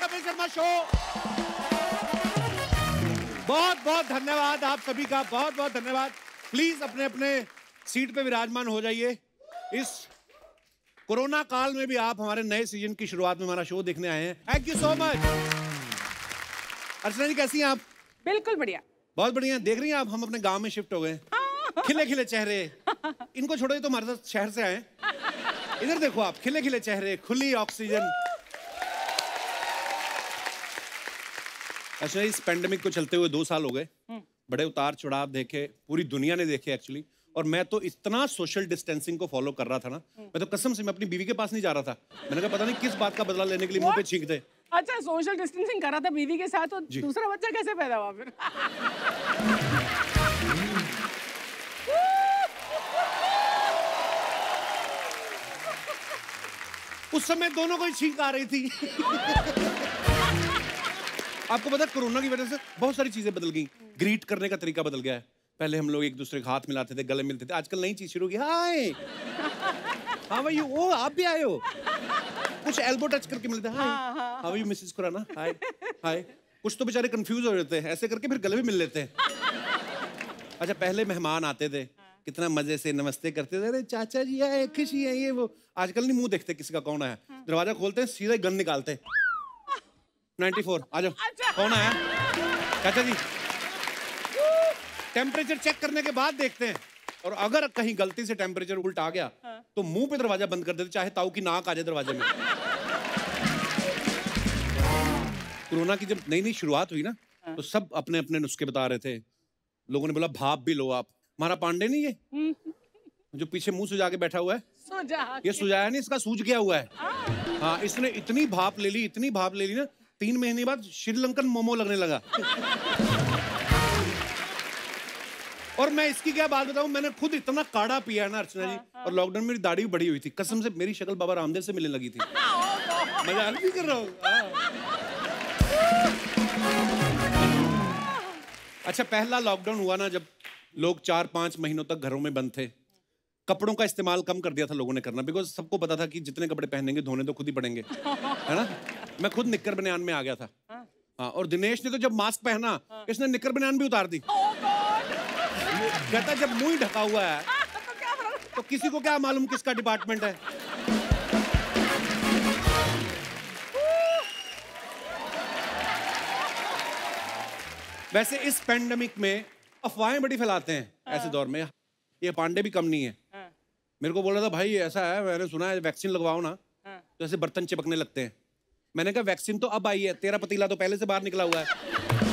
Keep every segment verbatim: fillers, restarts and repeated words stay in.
Kapil Sharma show. बहुत बहुत धन्यवाद आप सभी का, बहुत बहुत धन्यवाद। प्लीज अपने अपने सीट पे विराजमान हो जाइए। इस कोरोना काल में भी आप हमारे नए सीजन की शुरुआत में हमारा शो देखने आए हैं। Thank you so much. Archana ji कैसी हैं आप? बिल्कुल बढ़िया। बहुत बढ़िया। देख रही हैं आप, हम अपने गांव में शिफ्ट हो गए। खिले खिले चेहरे। इनको छोड़ो, तो हमारे साथ शहर से आए। इधर देखो आप, खिले खिले चेहरे, खुली ऑक्सीजन। अच्छा, इस पेंडेमिक को चलते हुए दो साल हो गए। बड़े उतार चढ़ाव देखे, पूरी दुनिया ने देखे एक्चुअली। और मैं तो इतना सोशल डिस्टेंसिंग को फॉलो कर रहा था ना, मैं तो कसम से मैं अपनी बीवी के पास नहीं जा रहा था। मैंने कहा पता नहीं किस बात का बदला लेने के लिए मुंह पे छींकते। अच्छा, सोशल डिस्टेंसिंग कर रहा था बीवी के साथ, तो दूसरा बच्चा कैसे पैदा हुआ फिर? उस समय दोनों को ही छींक आ रही थी। आपको पता है कोरोना की वजह से बहुत सारी चीजें बदल गई। ग्रीट करने का तरीका बदल गया है। पहले हम लोग एक दूसरे के हाथ मिलाते थे, गले मिलते थे। आजकल नई चीज शुरू की, हाय हाउ आर यू, ओ आप भी आए हो। कुछ एल्बो टच करके मिलते हैं, hi how are you Mrs Khurana, hi hi. कुछ तो बेचारे कंफ्यूज हो जाते हैं, ऐसे करके फिर गले भी मिल लेते हैं। अच्छा, पहले मेहमान आते थे, कितना मजे से नमस्ते करते थे, अरे चाचा जी आए, खुशी है ये वो। आजकल नहीं मुंह देखते किसी का कौन है। दरवाजा खोलते हैं, सीधा गन निकालते। नाइन्टी फोर आ जाओ, कौन आया? चाचा जी। टेम्परेचर चेक करने के बाद देखते हैं, और अगर कहीं गलती से टेम्परेचर उल्टा आ गया तो मुंह पे दरवाजा बंद कर देते, चाहे ताऊ की नाक आ जाए दरवाजे में। कोरोना की जब नई नई शुरुआत हुई ना, तो सब अपने अपने नुस्खे बता रहे थे। लोगों ने बोला भाप भी लो आप। हमारा पांडे नहीं है जो पीछे मुंह सुजा के बैठा हुआ है, सुजा ये सुजाया नहीं, इसका सूज गया हुआ है। हाँ, इसने इतनी भाप ले ली, इतनी भाप ले ली ना, तीन महीने बाद श्रीलंकन मोमो लगने लगा। और मैं इसकी क्या बात बताऊं, मैंने खुद इतना काढ़ा पिया ना अर्चना जी, और लॉकडाउन में मेरी दाढ़ी भी बड़ी हुई थी। कसम से मेरी शक्ल बाबा रामदेव से मिलने लगी थी। मजाक नहीं कर रहा हूँ। अच्छा, पहला लॉकडाउन हुआ ना, जब लोग चार पांच महीनों तक घरों में बंद थे, कपड़ों का इस्तेमाल कम कर दिया था लोगों ने करना, बिकॉज सबको पता था कि जितने कपड़े पहनेंगे धोने तो खुद ही पड़ेंगे, है ना। मैं खुद निक्कर बनियान में आ गया था। हाँ, और दिनेश ने तो जब मास्क पहना, इसने निक्कर बनियान भी उतार दी। कहता जब मुंह ही ढका हुआ है तो किसी को क्या मालूम किसका डिपार्टमेंट है। वैसे इस पेंडेमिक में अफवाहें बड़ी फैलाते हैं ऐसे दौर में। ये पांडे भी कम नहीं है। मेरे को बोला था भाई ऐसा है, मैंने सुना है वैक्सीन लगवाओ ना तो ऐसे बर्तन चिपकने लगते हैं। मैंने कहा वैक्सीन तो अब आई है, तेरा पतीला तो पहले से बाहर निकला हुआ है।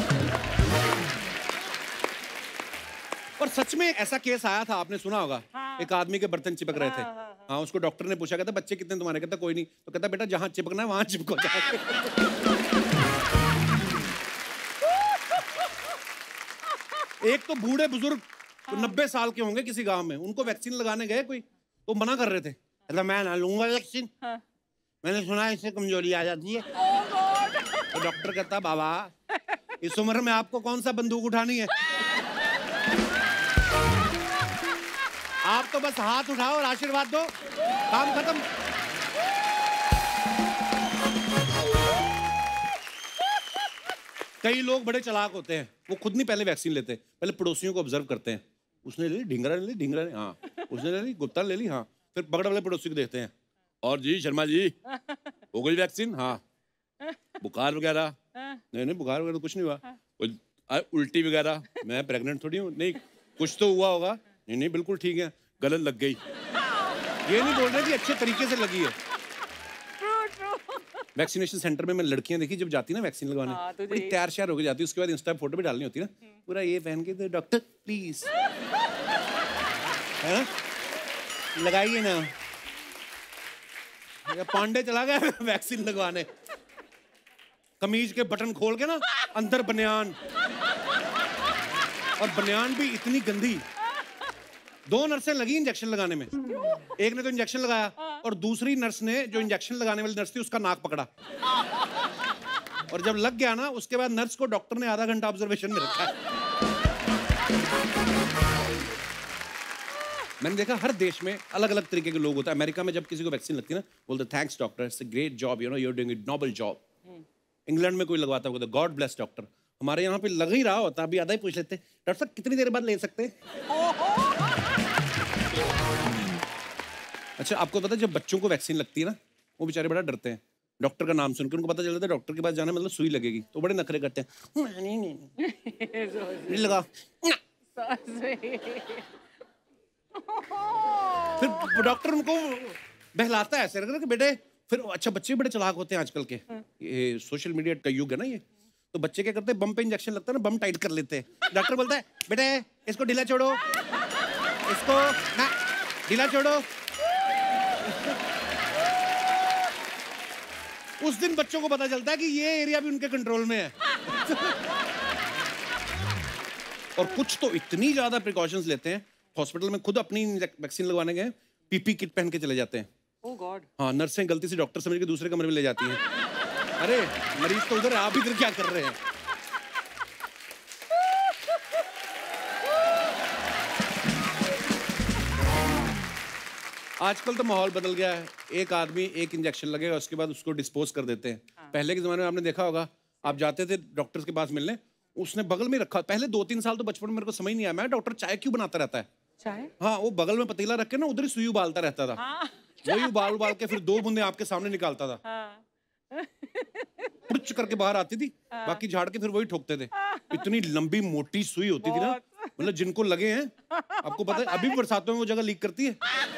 और सच में ऐसा केस आया था, आपने सुना होगा। हाँ। एक आदमी के बर्तन चिपक रहे थे। हाँ, हाँ, हाँ। हाँ, उसको डॉक्टर ने पूछा, कहता बच्चे कितने तुम्हारे? कहता कोई नहीं। तो कहता बेटा जहां चिपकना है वहां चिपको जाके। एक तो बूढ़े बुजुर्ग हाँ। नब्बे साल के होंगे किसी गांव में, उनको वैक्सीन लगाने गए कोई, तो मना कर रहे थे। कहता मैं ना लूंगा वैक्सीन, हाँ। मैंने सुना है इससे कमजोरी आ जाती है। तो डॉक्टर कहता बाबा इस उम्र में आपको कौन सा बंदूक उठानी है, आप तो बस हाथ उठाओ और आशीर्वाद दो, काम खत्म। कई लोग बड़े चालाक होते हैं, वो खुद नहीं पहले वैक्सीन लेते, पहले पड़ोसियों को ऑब्जर्व करते हैं। उसने ले ली, ढिंगरा ने ली, ढिंगरा ने, हाँ उसने ले ली, गुप्ता ने ले ली, हाँ। फिर पकड़ वाले पड़ोसी को देखते हैं, और जी शर्मा जी हो गई वैक्सीन? हाँ। बुखार वगैरह? नहीं नहीं बुखार वगैरह कुछ नहीं हुआ। उल्टी वगैरह? मैं प्रेग्नेंट थोड़ी हूँ। नहीं कुछ तो हुआ होगा। नहीं नहीं बिल्कुल ठीक है, गलत लग गई। ये नहीं बोल रहे कि अच्छे तरीके से लगी है। वैक्सीनेशन सेंटर में मैं लड़कियां देखी जब जाती ना वैक्सीन लगवाने, हाँ, बड़ी तैयार श्यार होकर जाती, उसके बाद इंस्टा फोटो भी डालनी होती ना, पूरा ये पहन के, तो डॉक्टर प्लीज है ना लगाइए ना। पांडे चला गया वैक्सीन लगवाने, कमीज के बटन खोल के ना अंदर बनियान, और बनियान भी इतनी गंदी। दो नर्सें लगी इंजेक्शन लगाने में, एक ने तो इंजेक्शन लगाया और दूसरी नर्स ने, जो इंजेक्शन लगाने वाली नर्स थी, उसका नाक पकड़ा। और जब लग गया ना, उसके बाद नर्स को डॉक्टर ने आधा घंटा ऑब्जर्वेशन में रखा है। मैंने देखा हर देश में अलग अलग तरीके के लोग होते हैं। अमेरिका में जब किसी को वैक्सीन लगती है ना, बोलते thanks doctor, it's a great job, you know you are doing a noble job. England में कोई लगवाता होगा, गॉड ब्लेस डॉक्टर। हमारे यहाँ पे लग ही रहा होता, अभी आधा ही पूछ लेते, डॉक्टर साहब कितनी देर बाद ले सकते हैं? अच्छा, आपको पता है जब बच्चों को वैक्सीन लगती है ना, वो बेचारे बड़ा डरते हैं डॉक्टर का नाम सुनकर। उनको पता चल जाता है डॉक्टर के पास जाना मतलब सुई लगेगी, तो बड़े नखरे करते हैं, नहीं नहीं नहीं लगा। फिर डॉक्टर उनको बहलाता है ऐसे कि बेटे, फिर अच्छा बच्चे बड़े चालाक होते हैं आजकल के, ये सोशल मीडिया का युग है ना ये, तो बच्चे क्या करते हैं, बम पे इंजेक्शन लगता है ना, बम टाइट कर लेते हैं। डॉक्टर बोलता है बेटे इसको ढीला छोड़ो, इसको ना ढीला छोड़ो। उस दिन बच्चों को पता चलता है कि ये एरिया भी उनके कंट्रोल में है। और कुछ तो इतनी ज्यादा प्रिकॉशंस लेते हैं, हॉस्पिटल में खुद अपनी वैक्सीन लगवाने गए, पीपी किट पहन के चले जाते हैं। Oh God. हाँ, नर्सें गलती से डॉक्टर समझ के दूसरे कमरे में ले जाती हैं। अरे मरीज तो उधर है, आप इधर क्या कर रहे हैं? आजकल तो माहौल बदल गया है, एक आदमी एक इंजेक्शन लगेगा, उसके बाद उसको डिस्पोज कर देते हैं। हाँ। पहले के जमाने में आपने देखा होगा, आप जाते थे डॉक्टर के पास मिलने, उसने बगल में रखा, पहले दो तीन साल तो बचपन में मेरे को समझ नहीं आया, मैं डॉक्टर चाय क्यों बनाता रहता है? चाय? हाँ, वो बगल में पतीला रख के ना उधर ही सुई उबालता रहता था। हाँ। वही उबाल उबाल के फिर दो बूंदे आपके सामने निकालता था। हाँ। पुच करके बाहर आती थी, हाँ। बाकी झाड़ के फिर वही ठोकते थे। इतनी लंबी मोटी सुई होती थी ना, मतलब जिनको लगे हैं, आपको पता है अभी भी बरसातों में वो जगह लीक करती है।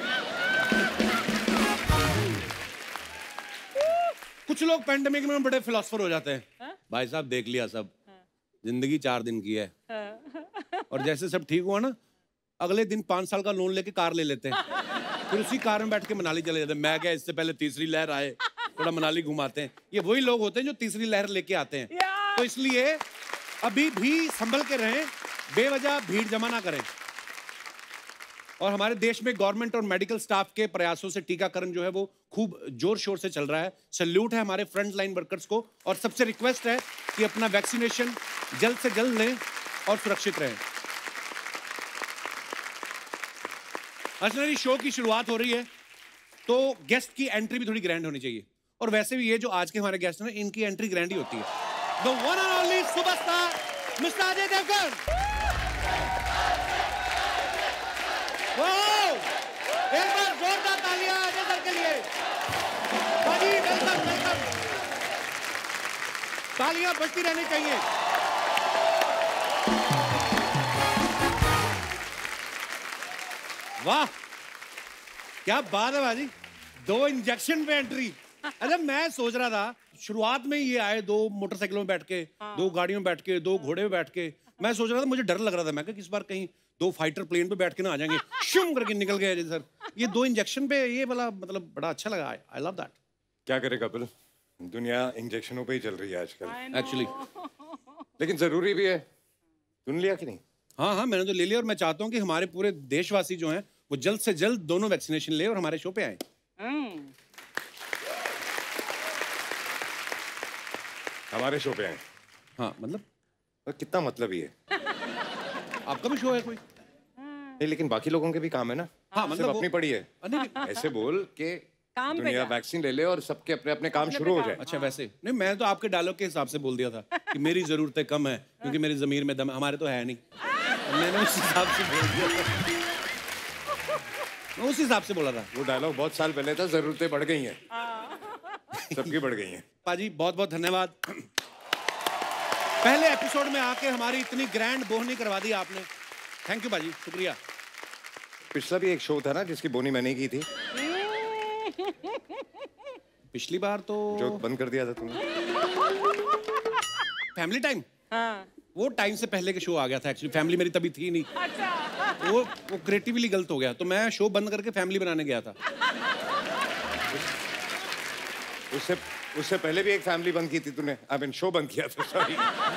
कुछ लोग पेंडेमिक में बड़े फिलोसफर हो जाते हैं। हा? भाई साहब देख लिया सब, हाँ। जिंदगी चार दिन की है। हाँ। और जैसे सब ठीक हुआ ना, अगले दिन पांच साल का लोन लेके कार ले लेते हैं, फिर उसी कार में बैठ के मनाली चले जाते हैं। मैं क्या, इससे पहले तीसरी लहर आए, थोड़ा मनाली घुमाते हैं। ये वही लोग होते हैं जो तीसरी लहर लेके आते हैं। तो इसलिए अभी भी संभल के रहें, बेवजह भीड़ जमा ना करें। और हमारे देश में गवर्नमेंट और मेडिकल स्टाफ के प्रयासों से टीकाकरण जो है वो खूब जोर शोर से चल रहा है। सैल्यूट है हमारे फ्रंट लाइन वर्कर्स को, और सबसे रिक्वेस्ट है कि अपना वैक्सीनेशन जल्द से जल्द लें और सुरक्षित रहें। अर्चना, शो की शुरुआत हो रही है तो गेस्ट की एंट्री भी थोड़ी ग्रैंड होनी चाहिए, और वैसे भी ये जो आज के हमारे गेस्ट हैं इनकी एंट्री ग्रैंड ही होती है। The one and only superstar Mister Ajay Devgan. Wow! एक बार जोरदार तालियां अजय सर के लिए। बाजी वेलकम वेलकम। तालियां बजती रहनी चाहिए। वाह क्या बात है बाजी, दो इंजेक्शन पे एंट्री। अच्छा, मैं सोच रहा था शुरुआत में ये आए दो मोटरसाइकिलों में बैठ के, हाँ। दो गाड़ियों में बैठ के, दो घोड़े में बैठ के। मैं सोच रहा था, मुझे डर लग रहा था, मैं किस बार कहीं दो फाइटर प्लेन पे बैठ के ना आ जाएंगे, शुम करके निकल गए अजय सर। ये दो इंजेक्शन पे ये वाला मतलब बड़ा अच्छा लगा। I love that. क्या करे कपिल, दुनिया इंजेक्शनों पे ही चल रही है आजकल एक्चुअली, लेकिन जरूरी भी है। तूने लिया कि नहीं? हाँ हाँ, मैंने तो ले लिया, और मैं चाहता हूँ कि हमारे पूरे देशवासी जो हैं वो जल्द से जल्द दोनों वैक्सीनेशन ले और हमारे शो पे आए। हमारे शो पे आए? हाँ, मतलब तो कितना मतलब ही है? आपका भी शो है कोई? नहीं, लेकिन बाकी लोगों के भी काम है ना। हाँ, मतलब अपनी पड़ी है। ऐसे बोल के दुनिया वैक्सीन ले ले और सबके अपने अपने काम शुरू हो जाए। अच्छा, वैसे नहीं, मैं तो आपके डायलॉग के हिसाब से बोल दिया था कि मेरी जरूरतें कम है क्योंकि मेरी जमीर में दम है। हमारे तो है नहीं, मैंने उस हिसाब से बोल दिया था। मैं उस हिसाब से बोला था। वो डायलॉग बहुत साल पहले था। जरूरतें बढ़ गई हैं, सबकी बढ़ गई हैं। पाजी बहुत बहुत धन्यवाद, पहले एपिसोड में आके हमारी इतनी ग्रैंड बोहनी करवा दी आपने। थैंक यू पाजी, शुक्रिया। पिछला भी एक शो था ना जिसकी बोनी मैंने की थी। पिछली बार तो जो बंद कर दिया था तुमने, फैमिली टाइम। हाँ। वो टाइम से पहले के शो आ गया था एक्चुअली, फैमिली मेरी तभी थी नहीं। अच्छा। वो वो क्रिएटिवली गलत हो गया, तो मैं शो बंद करके फैमिली बनाने गया था। उससे उससे पहले भी एक फैमिली बंद की थी तूने। आई मीन शो बंद किया था, सॉरी।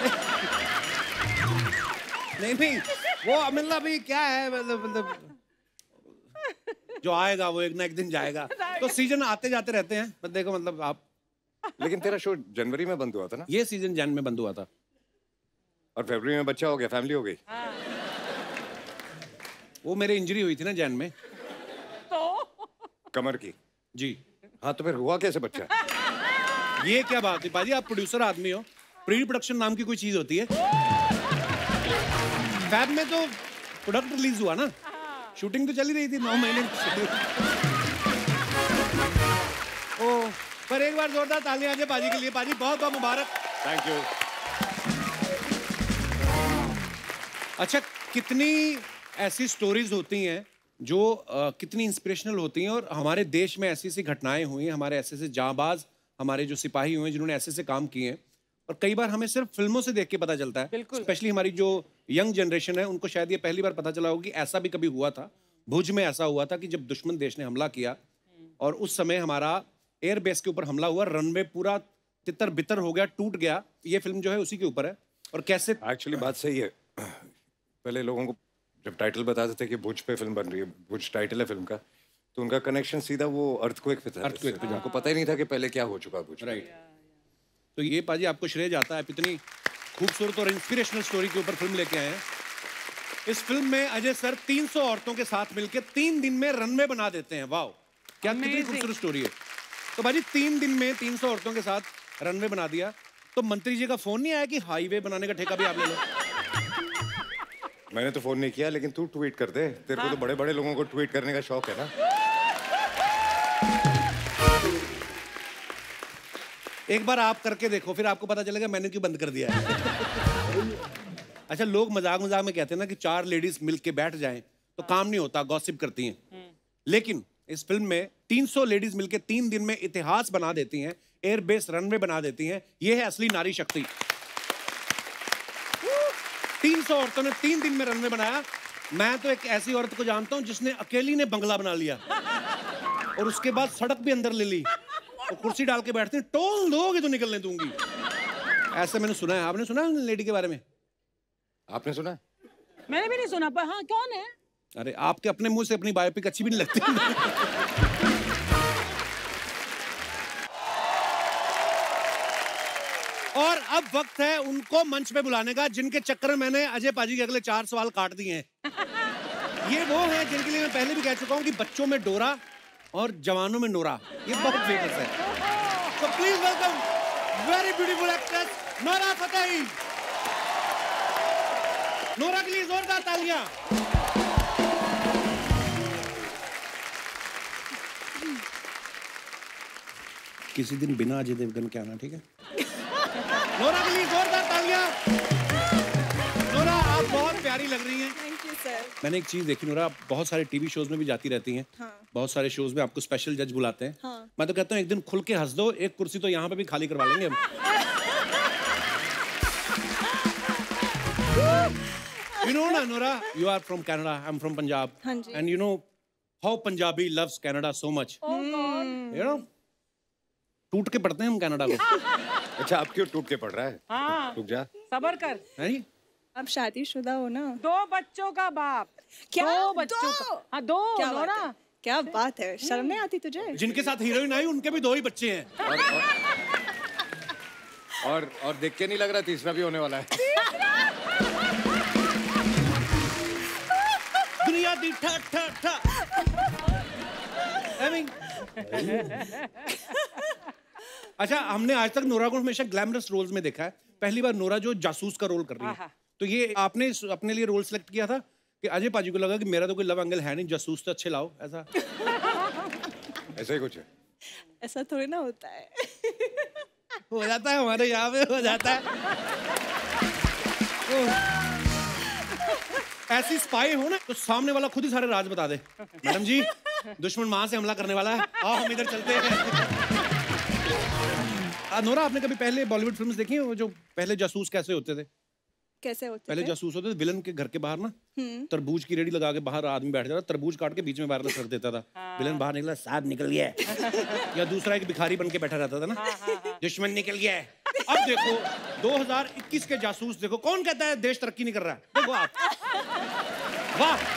नहीं नहीं, वो मतलब अभी क्या है, मतलब मतलब जो आएगा वो एक ना एक दिन जाएगा, तो सीजन आते जाते रहते हैं। पर देखो मतलब आप, लेकिन तेरा शो जनवरी में बंद हुआ था ना? ये सीजन जन में बंद हुआ था, और फरवरी में बच्चा हो गया, फैमिली हो गई। वो मेरे इंजरी हुई थी ना जैन में, तो कमर की। जी हाँ, तो फिर हुआ कैसे बच्चा? ये क्या बात है पाजी, आप प्रोड्यूसर आदमी हो, प्री प्रोडक्शन नाम की कोई चीज होती है? फैब में तो प्रोडक्ट रिलीज हुआ ना, शूटिंग तो चली रही थी नौ महीने। ओ, पर एक बार जोरदार तालियां अजय पाजी के लिए। पाजी बहुत बहुत मुबारक। Thank you. अच्छा, कितनी ऐसी स्टोरीज होती हैं जो आ, कितनी इंस्पिरेशनल होती हैं, और हमारे देश में ऐसी ऐसी घटनाएं हुई हैं, हमारे ऐसे ऐसे जांबाज हमारे जो सिपाही हुए हैं जिन्होंने ऐसे ऐसे काम किए हैं, और कई बार हमें सिर्फ फिल्मों से देख के पता चलता है। स्पेशली हमारी जो यंग जनरेशन है उनको शायद ये पहली बार पता चला होगा कि ऐसा भी कभी हुआ था। भुज में ऐसा हुआ था कि जब दुश्मन देश ने हमला किया और उस समय हमारा एयर बेस के ऊपर हमला हुआ, रनवे पूरा तितर बितर हो गया, टूट गया। ये फिल्म जो है उसी के ऊपर है। और कैसे एक्चुअली बात सही है, पहले लोगों को जब टाइटल बताते थे कि भुज पे फिल्म बन रही है, भुज टाइटल है फिल्म का, तो उनका कनेक्शन सीधा वो अर्थक्वेक पे था। अर्थक्वेक पे उनको पता ही नहीं था कि पहले क्या हो चुका भुज। राइट। तो ये पाजी आपको श्रेय जाता है, इतनी खूबसूरत और इंस्पिरेशनल स्टोरी के ऊपर फिल्म लेके आए हैं। इस फिल्म में अजय सर तीन सौ औरतों के साथ मिलकर तीन दिन में रनवे बना देते हैं। वाह, क्या कितनी खूबसूरत स्टोरी है। तो भाजी तीन दिन में तीन सौ औरतों के साथ रनवे बना दिया, तो मंत्री जी का फोन नहीं आया कि हाईवे बनाने का ठेका भी आप ले लो? मैंने तो फोन नहीं किया, लेकिन तू ट्वीट कर दे, तेरे को तो बड़े बड़े लोगों को ट्वीट करने का शौक है ना। एक बार आप करके देखो, फिर आपको पता चलेगा मैंने क्यों बंद कर दिया है। अच्छा, लोग मजाक मजाक में कहते हैं ना कि चार लेडीज मिलके बैठ जाएं तो काम नहीं होता, गॉसिप करती हैं। लेकिन इस फिल्म में तीन सौ लेडीज मिलके तीन दिन में इतिहास बना देती हैं, एयर बेस रनवे बना देती हैं। यह है असली नारी शक्ति। तीन सौ औरतों ने तीन दिन में रनवे बनाया। मैं तो एक ऐसी औरत को जानता हूं जिसने अकेली ने बंगला बना लिया और उसके बाद सड़क भी अंदर ले ली और कुर्सी डाल के बैठती, टोल दोगे तो निकलने दूंगी। ऐसे मैंने सुना है। आपने सुना है लेडी के बारे में? आपने सुना? मैंने भी नहीं सुना, पर हाँ, कौन है? अरे आपके अपने मुंह से अपनी बायोपिक अच्छी भी नहीं लगती। और अब वक्त है उनको मंच पे बुलाने का जिनके चक्कर में मैंने अजय पाजी के अगले चार सवाल काट दिए हैं। ये वो हैं जिनके लिए मैं पहले भी कह चुका हूं कि बच्चों में डोरा और जवानों में नोरा, ये बहुत फेमस है। तो please welcome very beautiful actress Nora Fatehi. Nora के लिए जोरदार तालियां। किसी दिन बिना अजय देवगन के आना, ठीक है? नोरा के लिए जोरदार तालियां। नोरा, आप बहुत प्यारी लग रही हैं। Thank you sir. मैंने एक चीज देखी नोरा, आप बहुत सारे टीवी शोज में भी जाती रहती हैं। हाँ। बहुत सारे शोज में आपको स्पेशल जज बुलाते हैं। हाँ। मैं तो कहता हूँ एक दिन खुल के हंस दो, एक कुर्सी तो यहाँ पे भी खाली करवा लेंगे हम। You know ना Nora, you are from Canada, I'm from Punjab. हाँ जी। And you know how Punjabi loves Canada so much. Oh God. You know, टूट के पढ़ते हैं हम कनाडा को। अच्छा, अब क्यों टूट के पड़ रहा है? हाँ। रुक जा। सबर कर। नहीं? आप शादीशुदा हो ना? दो बच्चों का बाप। क्या? दो बच्चों दो? का। हाँ, दो। क्या नोरा, बात है? क्या बात है, शर्म नहीं आती तुझे? जिनके साथ हीरोइन आई उनके भी दो ही बच्चे हैं। और और, और, और देख के नहीं लग रहा तीसरा भी होने वाला है। दुनिया दी ठा ठा ठा। I mean, अच्छा, हमने आज तक नोरा को हमेशा ग्लैमरस रोल्स में देखा है। पहली बार नोरा जो जासूस का रोल कर रही है, तो ये आपने अपने लिए रोल सिलेक्ट किया था कि अजय पाजी को लगा कि मेरा तो कोई लव एंगल है नहीं, जासूस तो अच्छे लाओ, ऐसा? ऐसा ही कुछ है। ऐसा थोड़ी ना होता है। हो जाता है, हमारे यहाँ पे हो जाता है। ऐसी स्पाई हो ना तो सामने वाला खुद ही सारे राज बता दे। मैडम जी, दुश्मन वहां से हमला करने वाला है, आओ हम इधर चलते हैं। नोरा, आपने कभी पहले बॉलीवुड फिल्म्स देखी हैं, वो जो पहले जासूस कैसे होते थे? कैसे होते पहले थे? जासूस होते थे विलन के घर के बाहर ना, तरबूज की रेडी लगा के बाहर आदमी बैठ जाता, तरबूज काट के बीच में वायरलेस रख देता था। विलन बाहर निकला, साहब निकल गया है। या दूसरा एक भिखारी बन के बैठा रहता था ना, दुश्मन निकल गया है। अब देखो दो हज़ार इक्कीस के जासूस देखो, कौन कहता है देश तरक्की नहीं कर रहा है? देखो आप, वाह।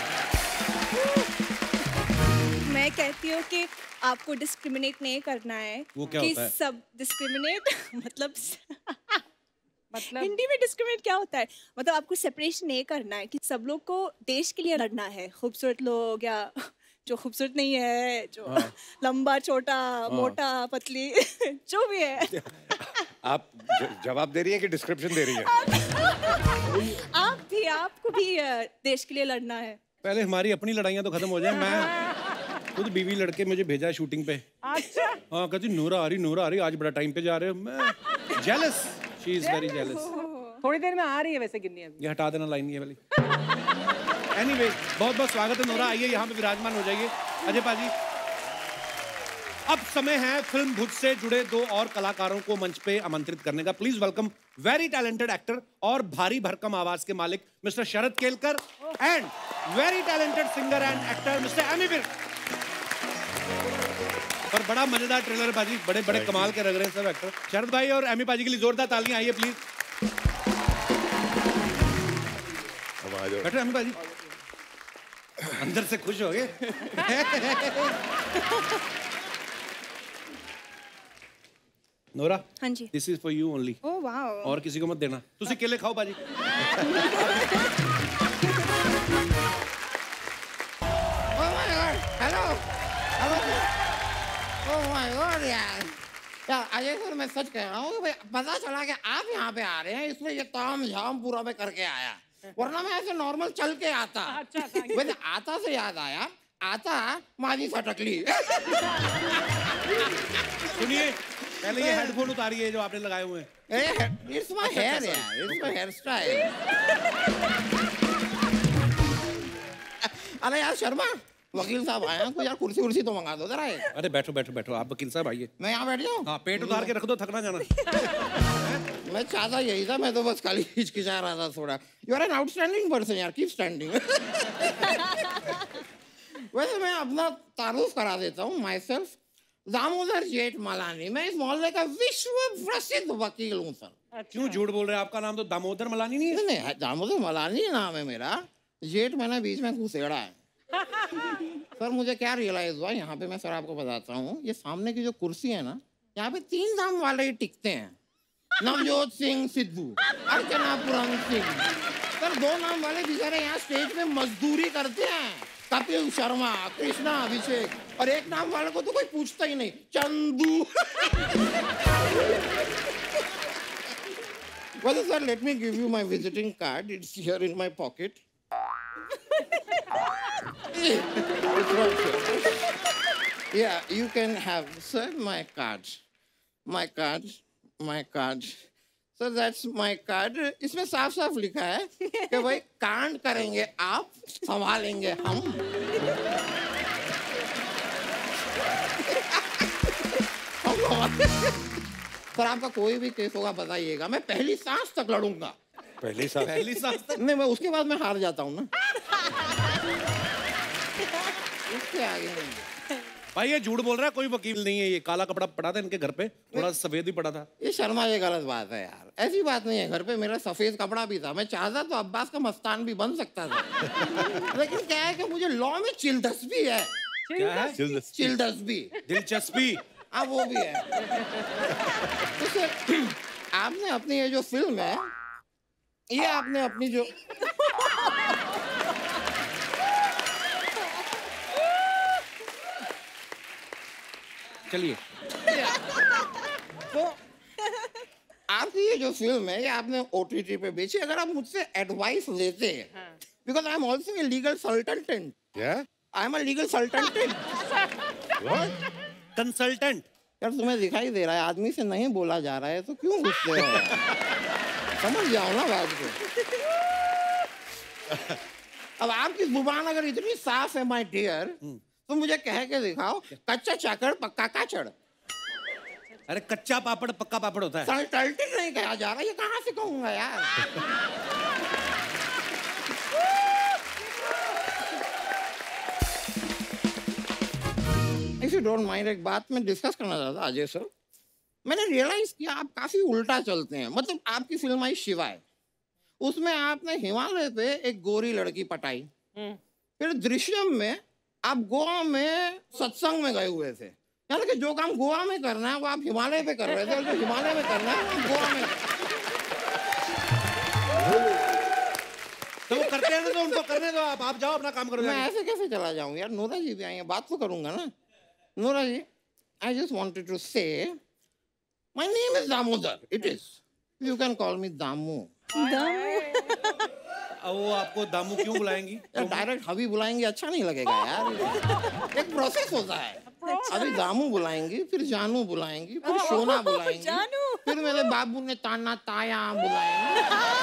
मैं कहती हूँ कि आपको डिस्क्रिमिनेट नहीं करना है। वो क्या कि होता है? सब डिस्क्रिमिनेट मतलब मतलब हिंदी में डिस्क्रिमिनेट क्या होता है, मतलब आपको सेपरेशन नहीं करना है कि सब लोग को देश के लिए लड़ना है। खूबसूरत लोग या जो खूबसूरत नहीं है, जो लंबा छोटा मोटा पतली जो भी है। आप जवाब दे रही हैं कि डिस्क्रिप्शन दे रही हैं? आप भी, आपको भी देश के लिए लड़ना है। पहले हमारी अपनी लड़ाइयाँ तो खत्म हो जाए। मैं खुद बीवी लड़के मुझे भेजा है शूटिंग पे। अच्छा। हाँ कहती नोरा आ रही नोरा आ रही आज बड़ा टाइम पे जा रहे हो। मैं jealous, she is very jealous. थोड़ी देर में आ रही है वैसे गिननी अभी। ये हटा देना लाइन ये वाली। एनीवे बहुत बहुत स्वागत है नोरा, आइए यहाँ पे विराजमान हो जाइए। अजय पाजी अब समय है फिल्म भुज से जुड़े दो और कलाकारों को मंच पे आमंत्रित करने का। Please welcome very talented actor और भारी भरकम आवाज के मालिक Mister Sharad Kelkar and very talented singer and actor Mister Ammy Virk. पर बड़ा मजेदार ट्रेलर है भाजी, बड़े बड़े कमाल के लग रहे हैं सब एक्टर। शरद भाई और एमी पाजी के लिए जोरदार तालियां आइए प्लीज। बैठो एमी पाजी, अंदर से खुश हो गए। नोरा, हाँ जी, this is for you only. Oh wow. और किसी को मत देना, तुसी केले खाओ बाजी। हेलो ओह माय गॉड यार, यार अजय सर मैं सच कह रहा हूँ कि भाई पता चला कि आप यहाँ पे आ रहे हैं, इसमें ये ताम झाम पूरा मैं करके आया, वरना मैं ऐसे नॉर्मल चल के आता। अच्छा, वैसे आता से याद आया, आता माजी सटकली। सुनिए पहले ये हेडफोन उतारिए जो आपने लगाए हुए हैं। इट्स माय हेयर यार, इट्स माय हेयर स्टाइल। अरे यार शर्मा, वकील साहब आए हैं, कोई यार कुर्सी कुर्सी तो मंगा दो जरा। अरे बैठो बैठो बैठो, आप वकील साहब आइए। मैं यहाँ बैठ जाऊँ? हाँ पेट उतार के रख दो, थकना जाना। मैं चाहता यही था, मैं तो बस खाली हिचकिचा रहा था थोड़ा। You are an outstanding person यार, कीप स्टैंडिंग। वैसे मैं अपना तारुफ करा देता हूँ, माई सेल्फ दामोदर जेठ मलानी। मैं इस मोहल्ले का विश्व प्रसिद्ध वकील हूँ सर। अच्छा। क्यों झूठ बोल रहे हैं? आपका नाम तो दामोदर मलानी नहीं है? नहीं, दामोदर मलानी नाम है मेरा, जेठ मैंने बीच में घुसेड़ा है। सर मुझे क्या रियलाइज हुआ यहाँ पे, मैं सर आपको बताता हूँ, ये सामने की जो कुर्सी है ना, यहाँ पे तीन नाम वाले ही टिकते हैं, नवजोत सिंह सिद्धू, अर्चना पुरन सिंह। सर दो नाम वाले बेचारे यहाँ स्टेज पे मजदूरी करते हैं, कपिल शर्मा, कृष्णा, अभिषेक, और एक नाम वाले को तो कोई पूछता ही नहीं, Chandu. Well sir, let me give you my visiting card. It's here in my pocket. Yeah, you can have, sir, my card. My card. My card. So that's my card. इसमें साफ साफ लिखा है कि भाई कांड करेंगे आप, संभालेंगे हम। सर आपका कोई भी केस होगा बताइएगा, मैं पहली सांस तक लड़ूंगा। पहली सांस? पहली सांस तक? नहीं, मैं उसके बाद मैं हार जाता हूँ ना। उसके आगे नहीं। भाई ये झूठ बोल रहा है, कोई वकील नहीं है, ये काला कपड़ा पड़ा था इनके घर पे, थोड़ा सफेद ही पड़ा था। ये शर्मा, ये गलत बात है यार, ऐसी बात नहीं है। घर पे मेरा सफेद कपड़ा भी था, मैं चाहता तो अब्बास का मस्तान भी बन सकता था। लेकिन क्या है कि मुझे लॉ में चिलदस्पी है। क्या है? चिलदस्पी, दिलचस्पी। हाँ वो भी है। तो आपने अपनी ये जो फिल्म है, ये आपने अपनी जो चलिए, तो आपकी ये जो फिल्म है, ये आपने ओटीटी पे बेची। अगर आप मुझसे एडवाइस लेते हैं, because I am also a legal consultant. क्या? I am a legal consultant. Consultant. यार तुम्हें दिखाई दे रहा है आदमी से नहीं बोला जा रहा है तो क्यों गुस्से हो? समझ जाओ ना बात को। अब आपकी जुबान अगर इतनी साफ है माय डियर, तो मुझे कह के दिखाओ, कच्चा चाकड़ पक्का काचड़। अरे कच्चा पापड़ पक्का पापड़ होता है। कंसल्टेंट नहीं कहा जा रहा, ये कहाँ से कहूँगा यार? इफ यू डोंट माइंड, एक बात मैं डिस्कस करना चाहता अजय सर। मैंने रियलाइज किया आप काफी उल्टा चलते हैं। मतलब आपकी फिल्म आई शिवाय, उसमें आपने हिमालय पे एक गोरी लड़की पटाई, फिर दृश्यम में आप गोवा में सत्संग में गए हुए थे। यानी कि जो काम गोवा में करना है वो आप हिमालय पे कर रहे थे, और जो हिमालय में करना है वो आप गोवा में। तो वो करते हैं ना तो उनको करने दो, आप आप जाओ अपना काम करो। मैं ऐसे कैसे चला जाऊं यार, नोरा जी भी आई हैं, बात तो करूंगा ना। Nora ji, I just wanted to say, my name is Damodar. It is. You can call me Damu. वो आपको दामू क्यों बुलाएंगी? डायरेक्ट हबी बुलाएंगे अच्छा नहीं लगेगा यार, एक प्रोसेस होता है। अभी दामू बुलाएंगी, फिर जानू बुलाएंगी, फिर सोना बुलाएंगी, फिर मेरे बाबू ने ताना ताया बुलाएंगे।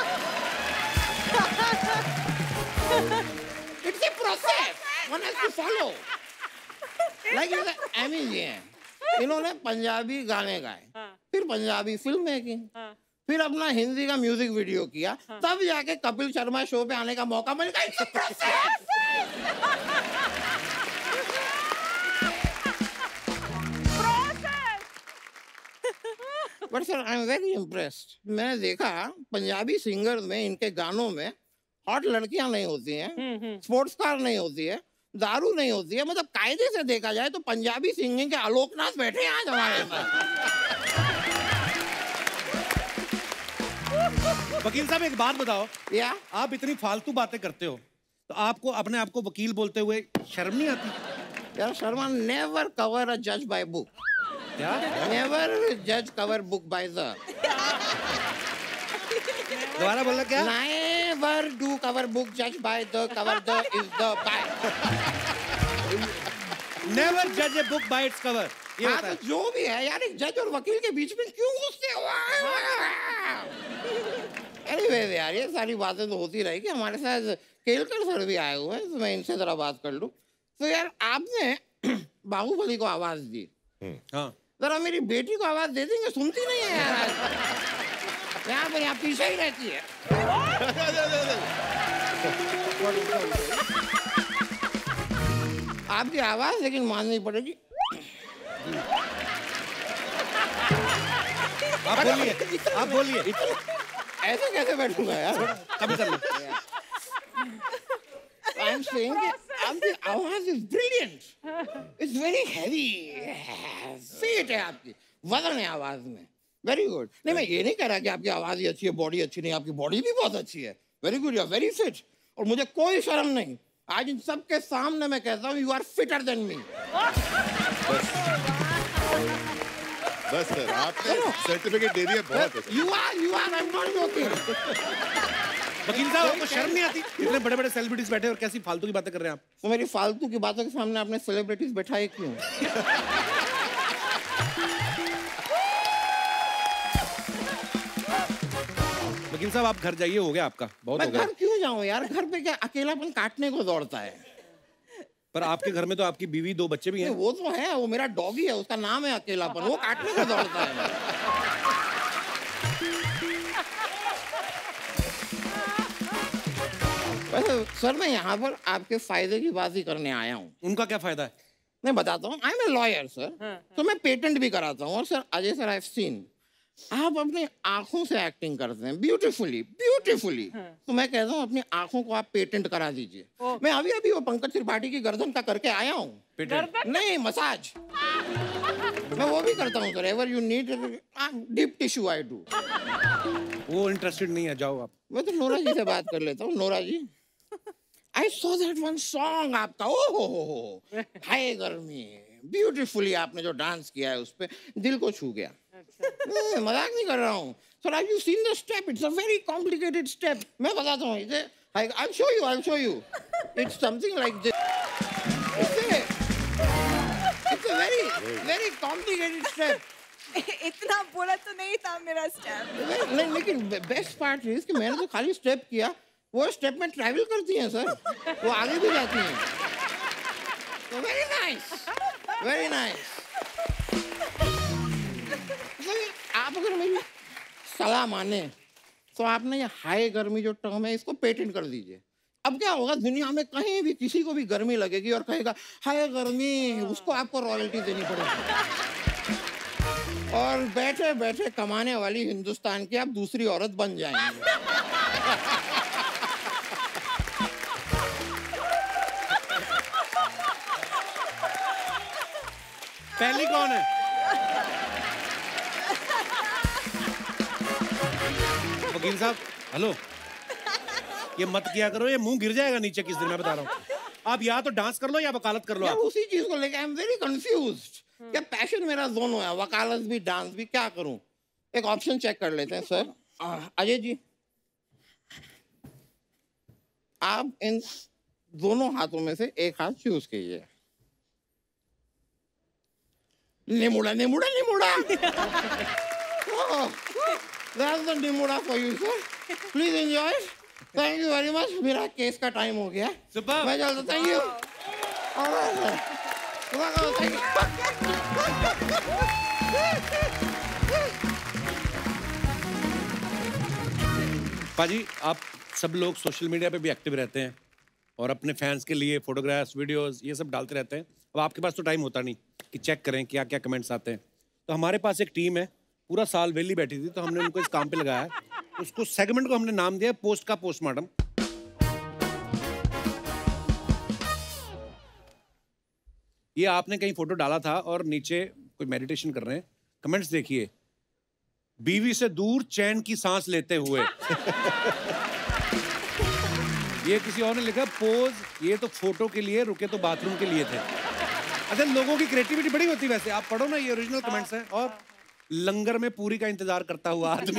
It's a process. One has to follow. Like ये एमी जी हैं, इन्होंने पंजाबी गाने गाए, फिर पंजाबी फिल्में की, फिर अपना हिंदी का म्यूजिक वीडियो किया, तब जाके कपिल शर्मा शो पे आने का मौका मिल गया। It's a process. But sir, I'm very impressed. मैंने देखा पंजाबी सिंगर में, इनके गानों में हॉट लड़कियां नहीं होती हैं, स्पोर्ट्स कार नहीं होती है, दारू नहीं होती है। मतलब कायदे से देखा जाए तो पंजाबी सिंगिंग के आलोकनाथ बैठे हैं आज हमारे पास। वकील साहब एक बात बताओ, या आप इतनी फालतू बातें करते हो तो आपको अपने आप को वकील बोलते हुए शर्म नहीं आती? यार शर्मा, नेवर कवर अ जज बाय बुक। क्या? नेवर जज कवर बुक बाय द। दोबारा बोलना क्या? नेवर डू कवर बुक जज by the, cover the is the by. Never जज a book by its cover. ये हाँ, तो जो भी है यार, एक जज और वकील के बीच में क्यों घुसते हो? एनीवेज यार, ये सारी बातें तो होती रहेगी। हमारे साथ केलकर सर भी आए हुए हैं, तो मैं इनसे जरा बात कर लूं। तो यार आपने बाहुबली को आवाज दी, हाँ, जरा मेरी बेटी को आवाज दे देंगे? सुनती नहीं है यार, यहाँ पर यहाँ पीछे ही रहती है। आपकी आवाज लेकिन माननी पड़ेगी। आप बोलिए, आप बोलिए। ऐसे कैसे बैठूंगा यार? कभी कर लो। I'm saying कि आपकी आवाज is brilliant. It's very heavy. Weight है आपकी, वजन है आवाज में। Very good. नहीं, मैं ये नहीं कह रहा कि आपकी आवाज ही अच्छी है, बॉडी अच्छी नहीं। आपकी बॉडी भी बहुत अच्छी है। Very good. You're very fit. और मुझे कोई शर्म नहीं, आज इन सबके सामने मैं कहता हूँ, you are fitter than me. बस सर, आपने सर्टिफिकेट दे दिया, बहुत है। You are, you are. I'm not joking. वकील साहब, आपको शर्म नहीं आती? इतने बड़े बड़े सेलिब्रिटीज बैठे और कैसी फालतू की बातें कर रहे हैं आप? तो मेरी फालतू की बातों के सामने आपने सेलिब्रिटीज बैठाए क्यों? वकील साहब, आप घर जाइए, हो गया आपका, बहुत हो गया। मैं घर क्यों जाऊं यार? घर पे क्या अकेलापन काटने को दौड़ता है। पर आपके घर में तो आपकी बीवी, दो बच्चे भी हैं। वो तो है, वो मेरा डॉगी है, उसका नाम है अकेलापन, वो काटने को दौड़ता है। वैसे सर, मैं यहाँ पर आपके फायदे की बात ही करने आया हूँ। उनका क्या फायदा है? मैं बताता हूँ। I am a lawyer sir, तो मैं पेटेंट भी कराता हूँ। और sir Ajay sir, I have seen आप अपनी आंखों से एक्टिंग करते हैं ब्यूटीफुली, ब्यूटीफुली। तो मैं कहता हूँ अपनी आंखों को आप पेटेंट करा दीजिए। मैं अभी अभी वो पंकज त्रिपाठी की गर्दन का करके आया हूँ। पेटेंट नहीं, मसाज मैं वो भी करता हूँ sir. Ever you need deep tissue I do. वो इंटरेस्टेड नहीं है, जाओ आप। मैं तो नोरा जी से बात कर लेता हूँ। Nora ji, I saw that one song आपका, ओ हो हो हो, हाय गर्मी, ब्यूटीफुली आपने जो डांस किया है उस पे दिल को छू गया। मैं मजाक नहीं कर रहा हूँ sir. Have you seen the step? It's a very complicated step. मैं बताता हूँ, इसे I will show you, I will show you. It's something like this. It's a very very complicated step. इतना बोला तो नहीं था मेरा स्टेप। नहीं, लेकिन बेस्ट पार्ट इज कि मैंने तो खाली स्टेप किया, वो स्टेप में ट्रैवल करती हैं सर, वो आगे भी जाती हैं। तो वेरी नाइस, वेरी नाइस। आप अगर मेरी सलाह माने तो आपने ये हाई गर्मी जो टर्म है इसको पेटेंट कर दीजिए। अब क्या होगा, दुनिया में कहीं भी किसी को भी गर्मी लगेगी और कहेगा हाय गर्मी, उसको आपको रॉयल्टी देनी पड़ेगी। और बैठे बैठे कमाने वाली हिंदुस्तान की आप दूसरी औरत बन जाएंगे। पहली कौन है? वकील साहब, हेलो। ये मत किया करो, ये मुंह गिर जाएगा नीचे किस दिन, मैं बता रहा हूँ। आप या तो डांस कर लो या वकालत कर लो। आप उसी चीज को लेके आई एम वेरी कंफ्यूज्ड। क्या पैशन मेरा दोनों है, वकालत भी डांस भी, क्या करूं? एक ऑप्शन चेक कर लेते हैं सर। अजय जी, आप इन दोनों हाथों में से एक हाथ चूज कीजिए। निमुड़ा निमुड़ा निमुड़ा। That's the निमुड़ा for you, sir. Please enjoy. Thank you very much. मेरा केस का टाइम हो गया। सुपर। मैं चलता, थैंक यू। Thank you. पाजी, आप सब लोग सोशल मीडिया पे भी एक्टिव रहते हैं और अपने फैंस के लिए फोटोग्राफ्स, वीडियोस ये सब डालते रहते हैं। अब आपके पास तो टाइम होता नहीं कि चेक करें क्या क्या कमेंट्स आते हैं। तो हमारे पास एक टीम है, पूरा साल वेली बैठी थी, तो हमने उनको इस काम पे लगाया है। उसको सेगमेंट को हमने नाम दिया पोस्ट का पोस्टमार्टम। ये आपने कहीं फोटो डाला था और नीचे कोई मेडिटेशन कर रहे हैं, कमेंट्स देखिए। बीवी से दूर चैन की सांस लेते हुए। ये किसी और ने लिखा पोज, ये तो फोटो के लिए, रुके तो बाथरूम के लिए थे। अच्छा, लोगों की क्रिएटिविटी बड़ी होती है वैसे, आप पढ़ो ना, ये ओरिजिनल कमेंट्स हैं। और लंगर में पूरी का इंतजार करता हुआ आदमी।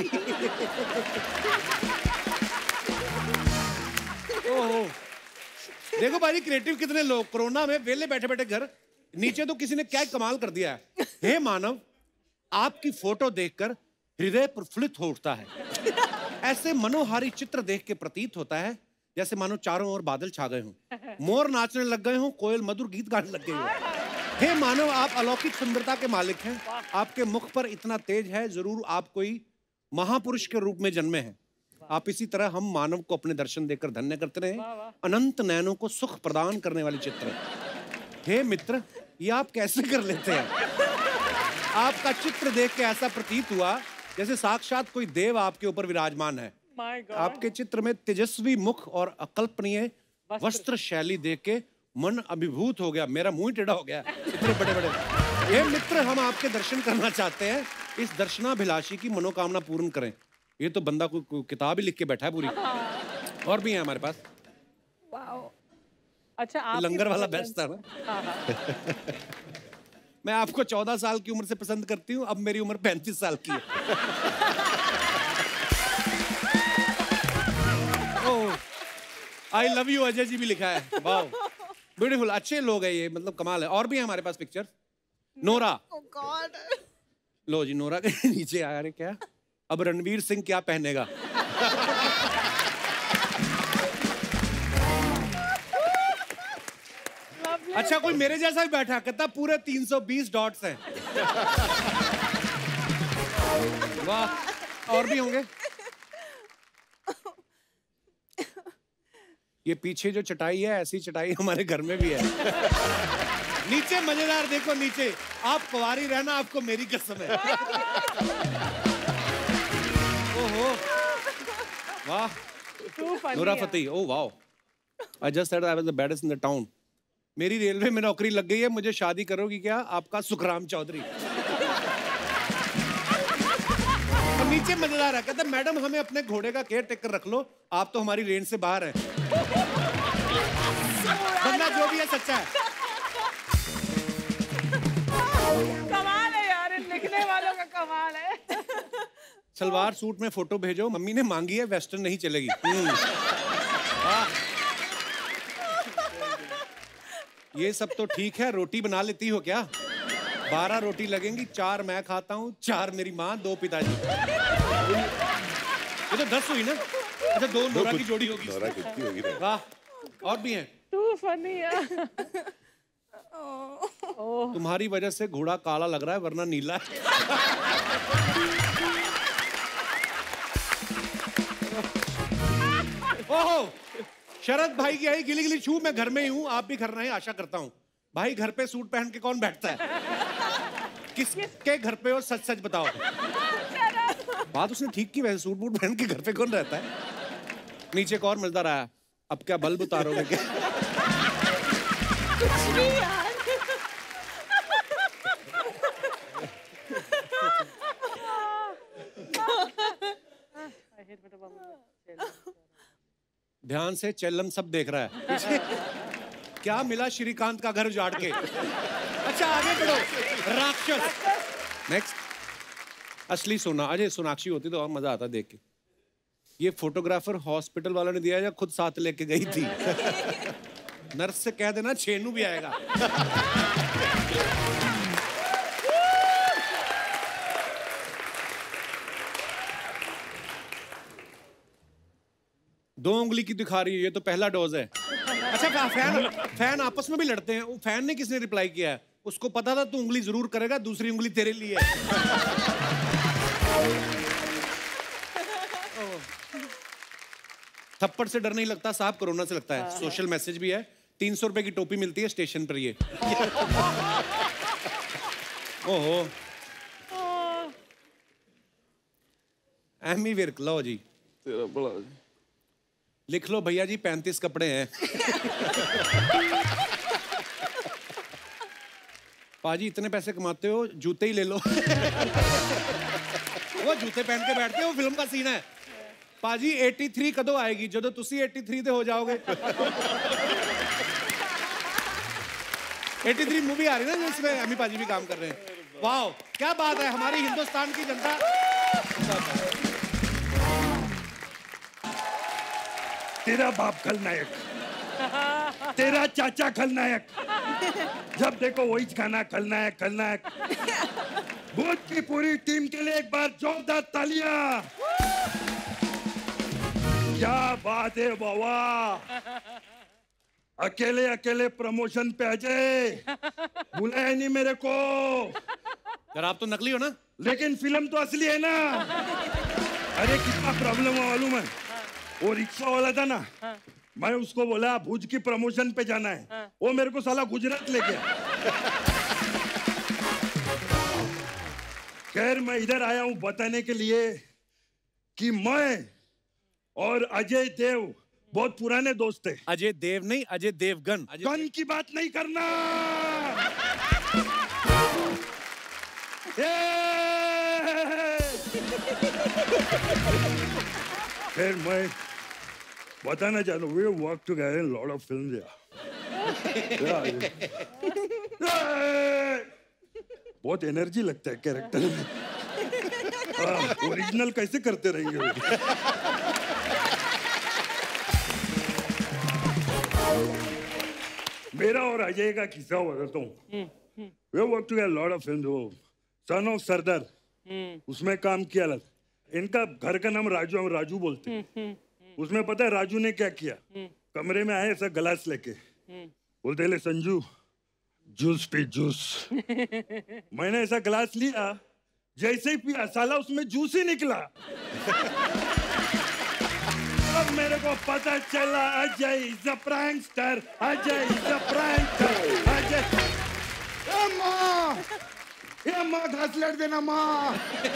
ओहो, देखो भाई क्रिएटिव कितने लोग, कोरोना में वेले बैठे बैठे घर। नीचे तो किसी ने क्या कमाल कर दिया है। हे मानव, आपकी फोटो देखकर हृदय प्रफुल्लित हो उठता है। ऐसे मनोहारी चित्र देख के प्रतीत होता है जैसे मानो चारों ओर बादल छा गए हों, मोर नाचने लग गए हों, कोयल मधुर गीत गाने लग गई हो। हे मानव, आप अलौकिक सुंदरता के मालिक हैं। आपके मुख पर इतना तेज है, जरूर आप कोई महापुरुष के रूप में जन्मे हैं। आप इसी तरह हम मानव को अपने दर्शन देकर धन्य करते रहे। अनंत नयनों को सुख प्रदान करने वाली चित्र। हे मित्र, ये आप कैसे कर लेते हैं? आपका चित्र देख के ऐसा प्रतीत हुआ जैसे साक्षात कोई देव आपके ऊपर विराजमान है। आपके चित्र में तेजस्वी मुख और अकल्पनीय वस्त्र शैली देख के मन अभिभूत हो गया। मेरा मुंह टेढ़ा हो गया, इतने बड़े बड़े। ये मित्र, हम आपके दर्शन करना चाहते हैं। इस दर्शनाभिलाषी की मनोकामना पूर्ण करें। ये तो बंदा कोई को, किताब ही लिख के बैठा है पूरी। और भी है हमारे पास। अच्छा, आप लंगर वाला बेस्ट था ना। मैं आपको चौदह साल की उम्र से पसंद करती हूँ, अब मेरी उम्र पैंतीस साल की है। I love you Ajay ji भी लिखा है। वाओ, ब्यूटीफुल, अच्छे लोग हैं ये, मतलब कमाल है। और भी है हमारे पास पिक्चर। Nora, oh God. लो जी, नोरा के नीचे आया। अरे क्या, अब रणवीर सिंह क्या पहनेगा? अच्छा, कोई मेरे जैसा भी बैठा, कहता पूरे तीन सौ बीस डॉट्स हैं। वाह, और भी होंगे। ये पीछे जो चटाई है, ऐसी चटाई हमारे घर में भी है। नीचे मजेदार, देखो नीचे, आप कुंवारी रहना, आपको मेरी कसम है। ओहो, वाह। Nora Fatehi, oh wow. I just said I was the baddest in the town. मेरी रेलवे में नौकरी लग गई है, मुझे शादी करोगी क्या? आपका सुखराम चौधरी। और नीचे मजेदार है, कहता मैडम हमें अपने घोड़े का केयर टेकर रख लो, आप तो हमारी रेंज से बाहर हैं। बंदा जो भी है सच्चा है। कमाल है यार, लिखने वालों का कमाल है। सलवार सूट में फोटो भेजो, मम्मी ने मांगी है, वेस्टर्न नहीं चलेगी। ये सब तो ठीक है, रोटी बना लेती हो क्या? बारह रोटी लगेंगी, चार मैं खाता हूँ, चार मेरी माँ, दो पिताजी। ये तो दस हुई ना? अच्छा, दो नोरा की जोड़ी होगी। नोरा कितनी होगी ना? वाह, और भी हैं। टू फनी यार। तुम्हारी वजह से घोड़ा काला लग रहा है, वरना नीला है। ओहो, शरद भाई की आई गिली गिली छू, मैं घर में ही हूँ, आप भी घर रहे, आशा करता हूँ। भाई, घर पे सूट पहन के कौन बैठता है? किसके घर पे हो, सच सच बताओ। बात उसने ठीक की, वैसे सूट बूट पहन के घर पे कौन रहता है? नीचे एक और मिलता रहा, अब क्या बल्ब उतारोगे क्या? कुछ भी यार। ध्यान से चेल्लम सब देख रहा है। क्या मिला श्रीकांत का घर उजाड़ के। अच्छा आगे बढ़ो, राक्षस। नेक्स्ट, असली सोना। अजय सोनाक्षी होती तो और मजा आता देख के। ये फोटोग्राफर हॉस्पिटल वालों ने दिया या खुद साथ लेके गई थी? नर्स से कह देना छेनू भी आएगा। दो उंगली की दिखा रही है, ये तो पहला डोज है। अच्छा फैन फैन आपस में भी लड़ते हैं। वो फैन ने किसने रिप्लाई किया है? उसको पता था तू उंगली जरूर करेगा, दूसरी उंगली तेरे लिए है। थप्पड़ से डर नहीं लगता साहब, कोरोना से लगता है। सोशल मैसेज भी है। तीन सौ रुपए की टोपी मिलती है स्टेशन पर ये। ओहो, एमी विर्क, लो जी तेरा बड़ा लिख लो भैया जी, पैंतीस कपड़े हैं। पाजी इतने पैसे कमाते हो, जूते ही ले लो। वो जूते पहन के बैठते हो, फिल्म का सीन है। पाजी तिरासी कदों आएगी, जो तुसी तिरासी दे हो जाओगे। तिरासी मूवी आ रही है ना जिसमें अम्मी पाजी भी काम कर रहे हैं। वाह क्या बात है, हमारी हिंदुस्तान की जनता। तेरा बाप खलनायक, तेरा चाचा खलनायक, जब देखो वही खाना खलनायक खलनायक। भूत की पूरी टीम के लिए एक बार जोरदार तालियां। क्या बात है बाबा, अकेले अकेले प्रमोशन पे अजय, बुलाया नहीं मेरे को। यार आप तो नकली हो ना, लेकिन फिल्म तो असली है ना। अरे कितना प्रॉब्लम है मालूम है? वो रिक्शा वाला था ना, मैं उसको बोला भुज की प्रमोशन पे जाना है, वो मेरे को साला गुजरात ले गया। खैर मैं इधर आया हूं बताने के लिए कि मैं और अजय देव बहुत पुराने दोस्त हैं। अजय देव नहीं, अजय देवगन। गन की बात नहीं करना। खैर मैं बताना चाहता हूँ, we work together in a lot of films yeah. बहुत एनर्जी लगता है कैरेक्टर में। ओरिजिनल कैसे करते रहेंगे वो? मेरा और अजय का किस्सा बताता हूँ। we work together in a lot of films। वो सन ऑफ सरदार, उसमें काम किया था। इनका घर का नाम राजू, हम राजू बोलते हैं। उसमें पता है राजू ने क्या किया? कमरे में आए ऐसा गिलास लेके, बोलते ले संजू जूस पी जूस। मैंने ऐसा गिलास लिया, जैसे ही पिया साला उसमें जूस ही निकला। अब मेरे को पता चला Ajay is a prankster, Ajay is a prankster, Ajay. ए माँ, ए माँ घास लड़ देना माँ।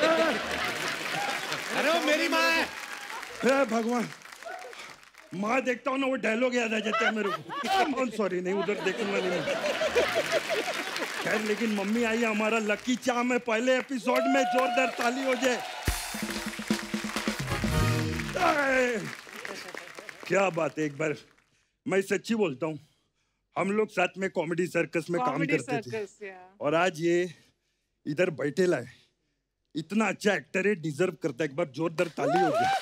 अरे वो मेरी माँ है। हे भगवान, माँ देखता हूँ ना वो डायलॉग याद आ जाता है मेरे को। सॉरी नहीं, उधर देखूंगा नहीं। खैर लेकिन मम्मी आई, हमारा लकी चार्म है। पहले एपिसोड में जोरदार ताली हो जाए। क्या बात है, एक बार मैं सच्ची बोलता हूँ, हम लोग साथ में कॉमेडी सर्कस में काम करते थे, और आज ये इधर बैठे लाए। इतना अच्छा एक्टर है, डिजर्व करता है। एक बार जोरदार ताली हो जाए।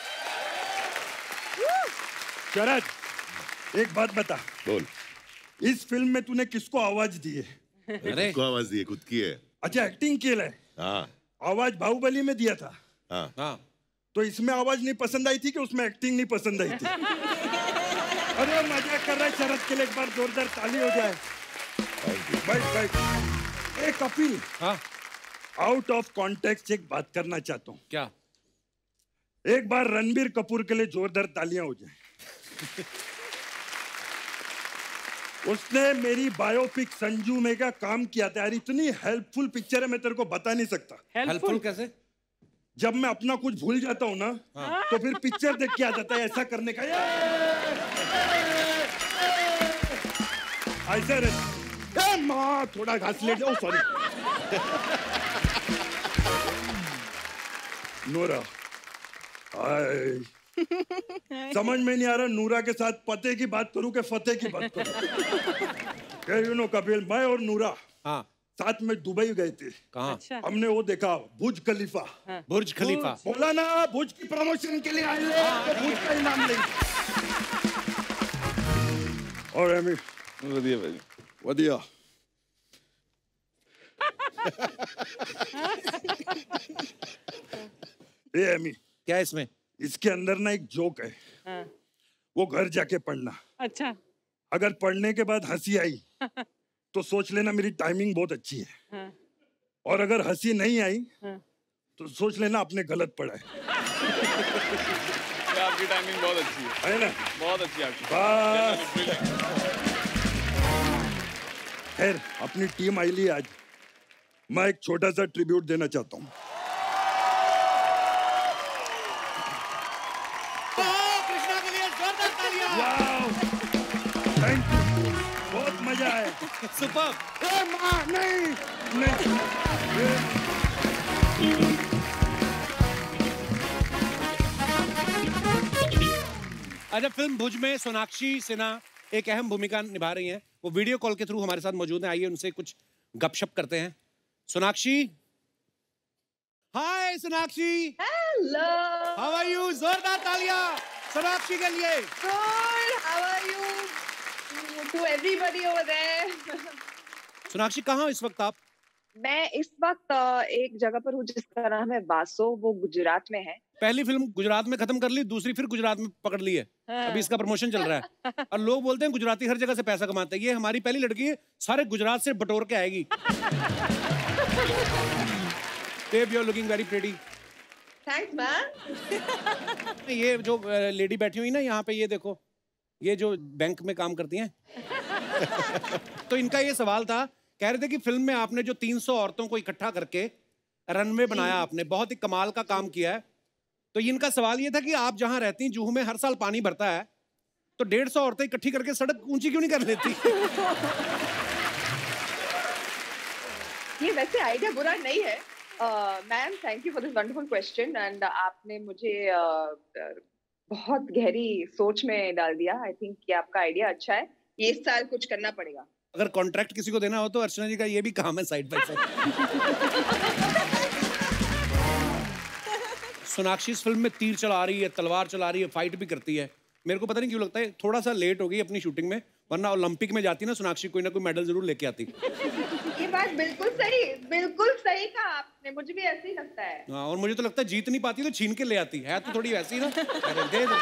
शरद एक बात बता, बोल। इस फिल्म में तूने किसको आवाज दी है? अरे को आवाज दी है, खुद की है। अच्छा एक्टिंग की है। हाँ। आवाज बाहुबली में दिया था। हाँ। हाँ। तो इसमें आवाज नहीं पसंद आई थी कि उसमें एक्टिंग नहीं पसंद आई थी? अरे मजाक कर रहा है शरद, के लिए एक बार जोरदार ताली हो जाए। बैठ बैठ। ए कपिल, हाँ आउट ऑफ कॉन्टेक्स्ट एक बात करना चाहता हूँ। क्या? एक बार रणबीर कपूर के लिए जोरदार तालियां हो जाए। उसने मेरी बायोपिक संजू में क्या काम किया था यार, इतनी हेल्पफुल पिक्चर है, मैं तेरे को बता नहीं सकता। हेल्पफुल कैसे? जब मैं अपना कुछ भूल जाता हूँ ना, हाँ। तो फिर पिक्चर देख के आ जाता है ऐसा करने का। ऐसे रे माँ, थोड़ा घास ले जाओ। सॉरी नोरा, हाय समझ में नहीं आ रहा नूरा के साथ पते की बात करूं कि फतेह की बात करूं। यू नो कपिल, मैं और नूरा हाँ साथ में दुबई गए थे। कहाँ? अच्छा। हमने वो देखा बुर्ज खलीफा। हाँ। बुर्ज खलीफा। बोला ना बुर्ज की प्रमोशन के लिए आए हैं, तो बुर्ज का इनाम लेंगे। और एमी वधिया भाई वधिया। ए एमी, क्या है इसमें? इसके अंदर ना एक जोक है। हाँ। वो घर जाके पढ़ना। अच्छा। अगर पढ़ने के बाद हंसी आई तो सोच लेना मेरी टाइमिंग बहुत अच्छी है। हाँ। और अगर हंसी नहीं आई हाँ। तो सोच लेना आपने गलत पढ़ा है। आपकी टाइमिंग बहुत अच्छी है, है ना? बहुत अच्छी आपकी। बस खैर, अपनी टीम आई ली आज। मैं एक छोटा सा ट्रिब्यूट देना चाहता हूँ। कृष्णा के लिए जोरदार तालियां। वाव, थैंक यू, बहुत मजा आया। सुपर। ए माँ, नहीं नहीं अच्छा, फिल्म भुज में सोनाक्षी सिन्हा एक अहम भूमिका निभा रही हैं। वो वीडियो कॉल के थ्रू हमारे साथ मौजूद हैं। आइए उनसे कुछ गपशप करते हैं। Sonakshi, hi Sonakshi. Hello, how are you? जोरदार तालियां सोनाक्षी के लिए। Good, how are you to everybody over there. Sonakshi, कहाँ हो इस वक्त आप? मैं इस वक्त अ, एक जगह पर हूँ जिसका नाम है वासो, वो गुजरात में है। पहली फिल्म गुजरात में खत्म कर ली, दूसरी फिर गुजरात में पकड़ ली है। हाँ। अभी इसका प्रमोशन चल रहा है और लोग बोलते हैं गुजराती हर जगह से पैसा कमाते हैं। ये हमारी पहली लड़की है, सारे गुजरात से बटोर के आएगी। Babe, you're looking very pretty. Thanks man. ये जो लेडी बैठी हुई ना यहाँ पे, ये देखो, ये जो बैंक में काम करती हैं। तो इनका ये सवाल था, कह रहे थे कि फिल्म में आपने जो तीन सौ औरतों को इकट्ठा करके रनवे बनाया, आपने बहुत ही कमाल का काम किया है। तो इनका सवाल ये था कि आप जहाँ रहती हैं, जूहू में हर साल पानी भरता है, तो डेढ़ सौ औरतें इकट्ठी करके सड़क ऊंची क्यों नहीं कर लेती? ये वैसे आइडिया बुरा नहीं है। Ma'am, thank you for this wonderful question and आपने मुझे uh, बहुत गहरी सोच में डाल दिया। आई थिंक ये आपका आइडिया अच्छा है। ये इस साल कुछ करना पड़ेगा। अगर कॉन्ट्रैक्ट किसी को देना हो तो अर्चना जी का ये भी काम है साइड बाय साइड। सोनाक्षी इस फिल्म में तीर चला रही है, तलवार चला रही है, फाइट भी करती है। मेरे को पता नहीं क्यों लगता है थोड़ा सा लेट हो गई अपनी शूटिंग में, वरना ओलंपिक में जाती ना सोनाक्षी, कोई ना कोई मेडल जरूर लेके आती। ये बात बिल्कुल सही, बिल्कुल सही कहा आपने। मुझे भी ऐसे ही लगता है। हाँ, और मुझे तो लगता है जीत नहीं पाती तो छीन के ले आती है, तो थोड़ी वैसी ना। अरे दे दे।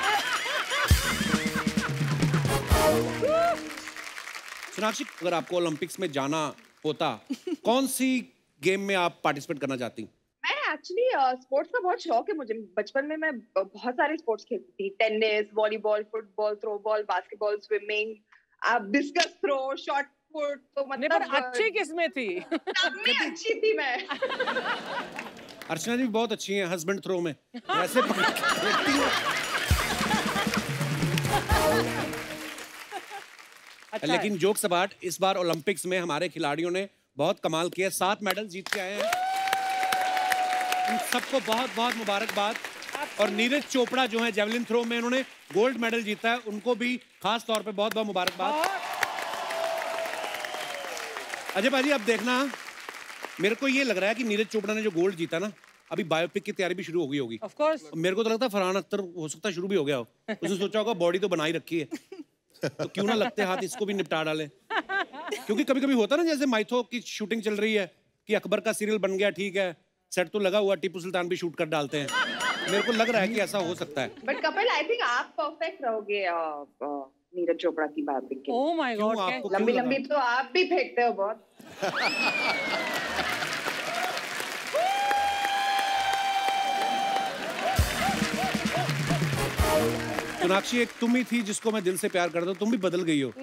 सोनाक्षी, अगर आपको ओलंपिक्स में जाना होता, कौन सी गेम में आप पार्टिसिपेट करना चाहती? मैं एक्चुअली स्पोर्ट्स का बहुत शौक है मुझे। बचपन में मैं बहुत सारे स्पोर्ट्स खेलती थी। Tennis, volleyball, football, throw ball, basketball, swimming, discus throw, shot put. तो मतलब अच्छी किस्में थी। सब में अच्छी थी मैं। अर्चना जी बहुत अच्छी हैं हस्बैंड थ्रो में, ऐसे पकड़ के देखती हैं। अच्छा लेकिन जोक्स अपार्ट, इस बार ओलंपिक्स में हमारे खिलाड़ियों ने बहुत कमाल किया, सात मेडल जीत के आए हैं। इन सबको बहुत बहुत मुबारकबाद। और नीरज चोपड़ा जो है जेवलिन थ्रो में, उन्होंने गोल्ड मेडल जीता है, उनको भी खास तौर पे बहुत बहुत मुबारकबाद। अजय भाजी, अब देखना, मेरे को ये लग रहा है कि नीरज चोपड़ा ने जो गोल्ड जीता ना, अभी बायोपिक की तैयारी भी शुरू हो गई होगी। Of course. मेरे को तो लगता है फरहान अख्तर हो सकता है शुरू भी हो गया हो। उसने सोचा होगा बॉडी तो बनाई रखी है, तो क्यों ना लगते हाथ इसको भी निपटा डाले। क्योंकि कभी कभी होता ना, जैसे माइथो की शूटिंग चल रही है कि अकबर का सीरियल बन गया, ठीक है, सेट तो लगा हुआ, टीपू सुल्तान भी शूट कर डालते हैं। मेरे को लग रहा है कि ऐसा हो सकता है। बट कपिल, आई थिंक आप परफेक्ट रहोगे नीरज चोपड़ा की बायोपिक के। ओह माय गॉड, लंबी लंबी तो आप भी फेंकते हो बहुत। सोनाक्षी, एक तुम ही थी जिसको मैं दिल से प्यार करता हूँ, तुम भी बदल गई हो।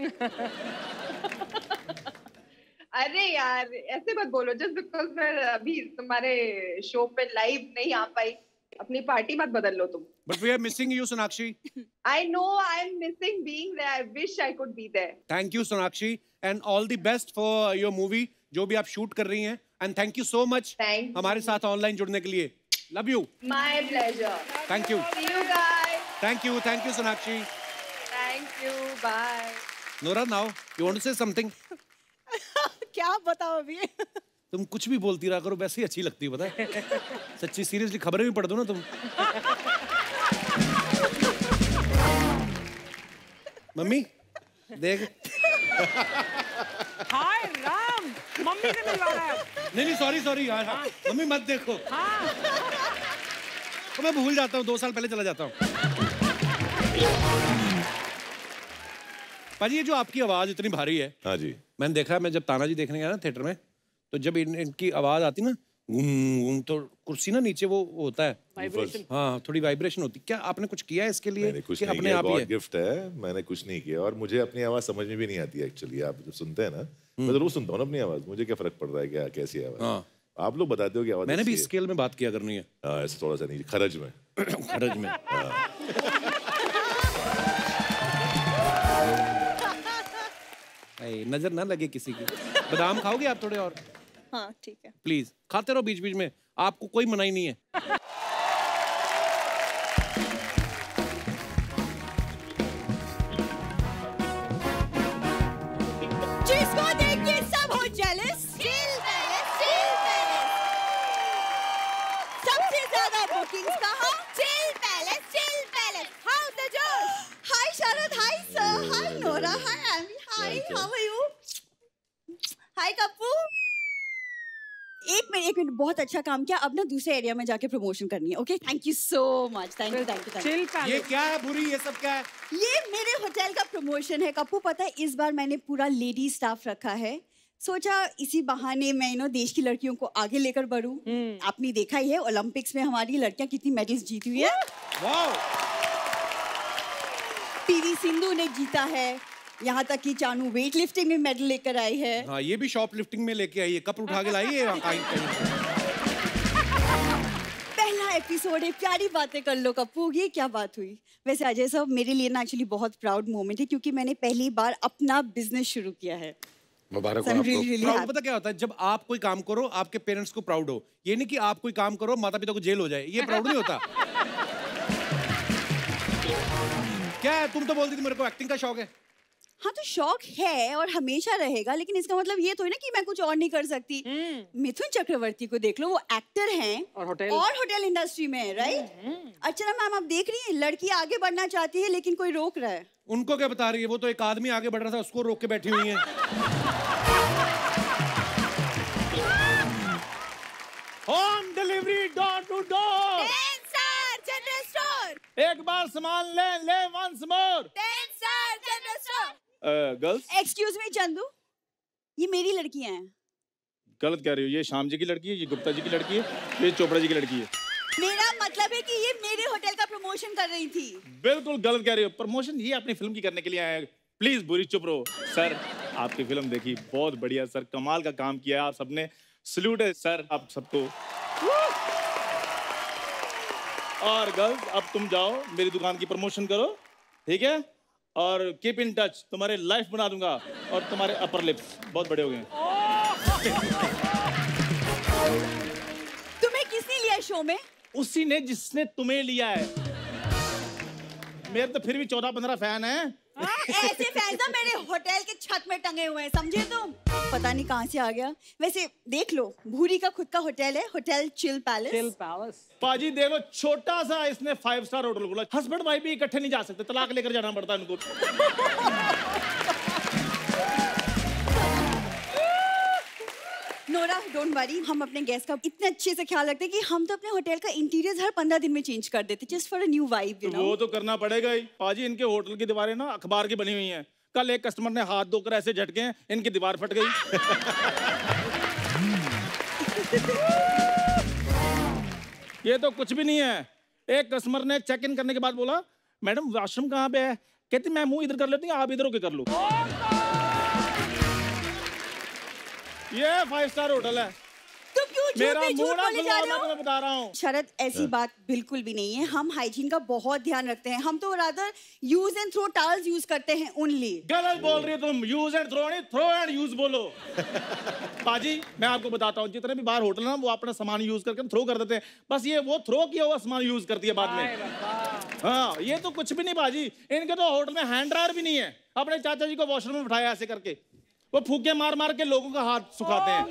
अरे यार, ऐसे मत बोलो। जस्ट बिकॉज मैं अभी तुम्हारे शो पे लाइव नहीं आ पाई, अपनी पार्टी मत बदल लो तुम। But we are missing you, Sonakshi. I know I am missing being there. I wish I could be there. Thank you, Sonakshi, and all the best for your movie, जो भी आप shoot कर रही हैं, and thank you so much Thank you. हमारे साथ online जुड़ने के लिए। Love you. My pleasure. Thank you. See you guys. Thank you. Thank you, Sonakshi. Thank you. Bye. Nora, now you want to say something? क्या बताओ अभी? तुम कुछ भी बोलती रहा करो, वैसे ही अच्छी लगती है, पता है? सच्ची सीरियसली खबरें भी पढ़ दो ना तुम। मम्मी देख। हाय राम, मम्मी से मिलवा रहा है। नहीं नहीं सॉरी सॉरी यार, हाँ। मम्मी मत देखो। हाँ। तो मैं भूल जाता हूँ, दो साल पहले चला जाता हूँ। पाजी ये जो आपकी आवाज इतनी भारी है। हाँ जी। मैंने देखा, मैं जब तानाजी देखने गया ना थिएटर में, तो जब इन, इनकी आवाज आती ना गुम गुम, तो कुर्सी ना नीचे वो होता है वाइब्रेशन। हाँ थोड़ी वाइब्रेशन होती। क्या आपने कुछ किया है इसके लिए? मैंने कुछ नहीं किया, गॉड गिफ्ट है, मैंने कुछ नहीं किया। और मुझे अपनी आवाज समझ में भी नहीं आती एक्चुअली। आप जब सुनते हैं ना, मैं जरूर सुनता हूँ ना अपनी आवाज, मुझे क्या फर्क पड़ रहा है क्या कैसी आवाज। हाँ। आप लोग बताते हो कि आवाज। मैंने भी स्केल में बात किया करनी है। हाँ ऐसे थोड़ा सा नहीं, खरज में। खरज में। नजर ना लगे किसी की। बादाम खाओगे आप थोड़े और? हाँ ठीक है। प्लीज खाते रहो बीच बीच में, आपको कोई मनाही नहीं है। जिसको देख के सब हो jealous. Chill palace, chill palace. सबसे ज्यादा बुकिंग्स कहाँ? Chill palace, chill palace. How the josh? Hi Sharad, hi sir, hi Nora, hi Ammy, hi how are you? Hi Kappu. एक मिनट एक मिनट, बहुत अच्छा काम किया। अब ना दूसरे एरिया में जाके प्रमोशन करनी है। Okay thank you so much. Thank you thank you thank you. ये क्या है बुरी, ये सब क्या है? ये मेरे होटल का प्रमोशन है कप्पू। पता है इस बार मैंने पूरा लेडी स्टाफ रखा है। सोचा इसी बहाने मैं नो देश की लड़कियों को आगे लेकर बढ़ूं। आपने देखा ही है ओलंपिक्स में हमारी लड़कियां कितनी मेडल्स जीती हुई है। वाओ। पीवी सिंधु ने जीता है, यहाँ तक कि चानू वेट लिफ्टिंग में मेडल लेकर आई है। हाँ ये भी शॉप लिफ्टिंग में लेके आई है, कप उठा के लाई है। पहला एपिसोड है, प्यारी बातें कर लो कप्पू। ये क्या बात हुई? वैसे अजय साहब मेरे लिए ना एक्चुअली बहुत प्राउड मोमेंट है, क्योंकि मैंने पहली बार अपना बिजनेस शुरू किया है। मुबारक So हो I'm आपको। really, really proud happy. पता क्या होता है? जब आप कोई काम करो आपके पेरेंट्स को प्राउड हो। ये नहीं कि आप कोई काम करो माता पिता को जेल हो जाए, ये प्राउड नहीं होता। क्या है, तुम तो बोलती थी मेरे को एक्टिंग का शौक है। हाँ तो शौक है और हमेशा रहेगा, लेकिन इसका मतलब ये तो है ना कि मैं कुछ और नहीं कर सकती। मिथुन चक्रवर्ती को देख लो, वो एक्टर हैं और होटल और होटल इंडस्ट्री में, राइट? अर्चना मैम आप देख रही हैं, लड़की आगे बढ़ना चाहती है लेकिन कोई रोक रहा है। उनको क्या बता रही है? वो तो एक आदमी आगे बढ़ रहा था, उसको रोक के बैठी हुई है। Home delivery door to door. General store. एक बार सामान ले ले once more. General store. Girls excuse me Chandu, ये मेरी लड़कियां हैं। गलत कह रही हो, ये श्याम जी की लड़की है, ये गुप्ता जी की लड़की है, ये चोपड़ा जी की लड़की है। मेरा मतलब है कि ये मेरे होटल का प्रमोशन कर रही थी। बिल्कुल गलत कह रही हो, प्रमोशन ये अपनी फिल्म की करने के लिए आए हैं। प्लीज बुरी चुप रहो। सर आपकी फिल्म देखी, बहुत बढ़िया सर, कमाल का काम किया आप सबने, सल्यूट है सर आप सबको। और गर्ल्स अब तुम जाओ मेरी दुकान की प्रमोशन करो, ठीक है? और कीप इन टच, तुम्हारे लाइफ बना दूंगा और तुम्हारे अपर लिप्स बहुत बड़े हो गए। तुम्हें किसने लिया शो में? उसी ने जिसने तुम्हें लिया है। मेरे तो फिर भी चौदह पंद्रह फैन हैं। ऐसे फैन ना मेरे होटल के छत में टंगे हुए हैं, समझे तुम? पता नहीं कहाँ से आ गया। वैसे देख लो, भूरी का खुद का होटल है, hotel chill palace. Chill palace. पाजी देखो, छोटा सा इसने फाइव स्टार होटल खोला। हस्बैंड वाइफ भी इकट्ठे नहीं जा सकते, तलाक लेकर जाना पड़ता है उनको। नोरा डोंट वरी, हम अपने गेस्ट का इतने अच्छे से ख्याल रखते हैं कि हम तो अपने होटल का इंटीरियर हर पंद्रह दिन में चेंज कर देते, just for a new vibe, you know. वो तो करना पड़ेगा ही पाजी। इनके होटल की दीवारें ना अखबार की बनी हुई हैं। कल एक कस्टमर ने हाथ धोकर ऐसे झटके हैं, इनकी दीवार फट गई। ये तो कुछ भी नहीं है। एक कस्टमर ने चेक इन करने के बाद बोला, मैडम वॉशरूम कहाँ पे है? कहती मैं मुंह इधर कर लेती हूँ, आप इधर होके कर लो। ये फाइव स्टार होटल है। तुम क्यों मेरा मुंह ना खुलवाओ, मैं तुम्हें बता रहा हूँ। शरद, ऐसी बात बिल्कुल भी नहीं है। हम हाइजीन का बहुत ध्यान रखते हैं। हम तो rather use and throw towels use करते हैं ओनली। गलत बोल रही हो तुम। यूज एंड थ्रो नहीं, थ्रो एंड यूज बोलो। पाजी मैं आपको बताता हूँ, जितने भी बाहर होटल ना वो अपना सामान यूज करके थ्रो कर देते हैं। बस ये वो थ्रो किया हुआ सामान यूज करती है बाद में। हाँ, ये तो कुछ भी नहीं बाजी। इनके तो होटल में हैंड ड्रायर भी नहीं है। अपने चाचा जी को वॉशरूम में बिठाया ऐसे करके, वो फूके मार मार के लोगों का हाथ सुखाते हैं।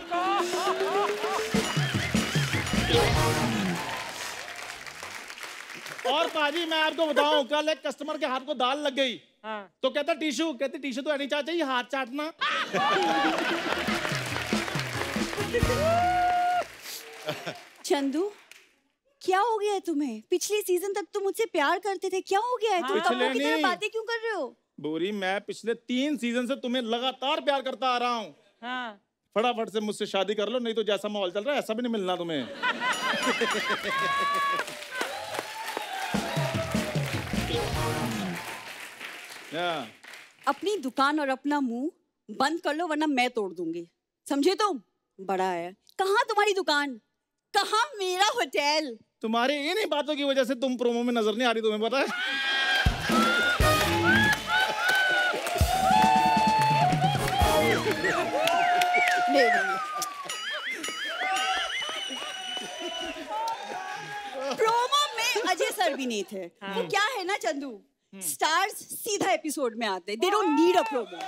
और पाजी मैं आपको बताऊं, कल एक कस्टमर के हाथ को दाल लग गई। हाँ। तो कहता टिश्यू, कहते टिश्यू तो नहीं चाचा जी, हाथ चाटना। चंदू, क्या हो गया है तुम्हें? पिछले सीजन तक तुम मुझसे प्यार करते थे, क्या हो गया है? तुम कपड़ों की तरह बातें क्यों कर रहे हो? बोरी, मैं पिछले तीन सीजन से तुम्हें लगातार प्यार करता आ रहा हूँ। हाँ। फटाफट से मुझसे शादी कर लो, नहीं तो जैसा माहौल चल रहा है ऐसा भी नहीं मिलना तुम्हें। अपनी दुकान और अपना मुंह बंद कर लो, वरना मैं तोड़ दूंगी, समझे तुम? बड़ा है। कहाँ तुम्हारी दुकान, कहाँ मेरा होटल? तुम्हारी इन्हीं बातों की वजह से तुम प्रोमो में नजर नहीं आ रही, तुम्हें पता है? नहीं, नहीं। प्रोमो में अजय सर भी नहीं थे। हाँ। वो क्या है ना चंदू, स्टार्स सीधा एपिसोड में आते, they don't need a promo.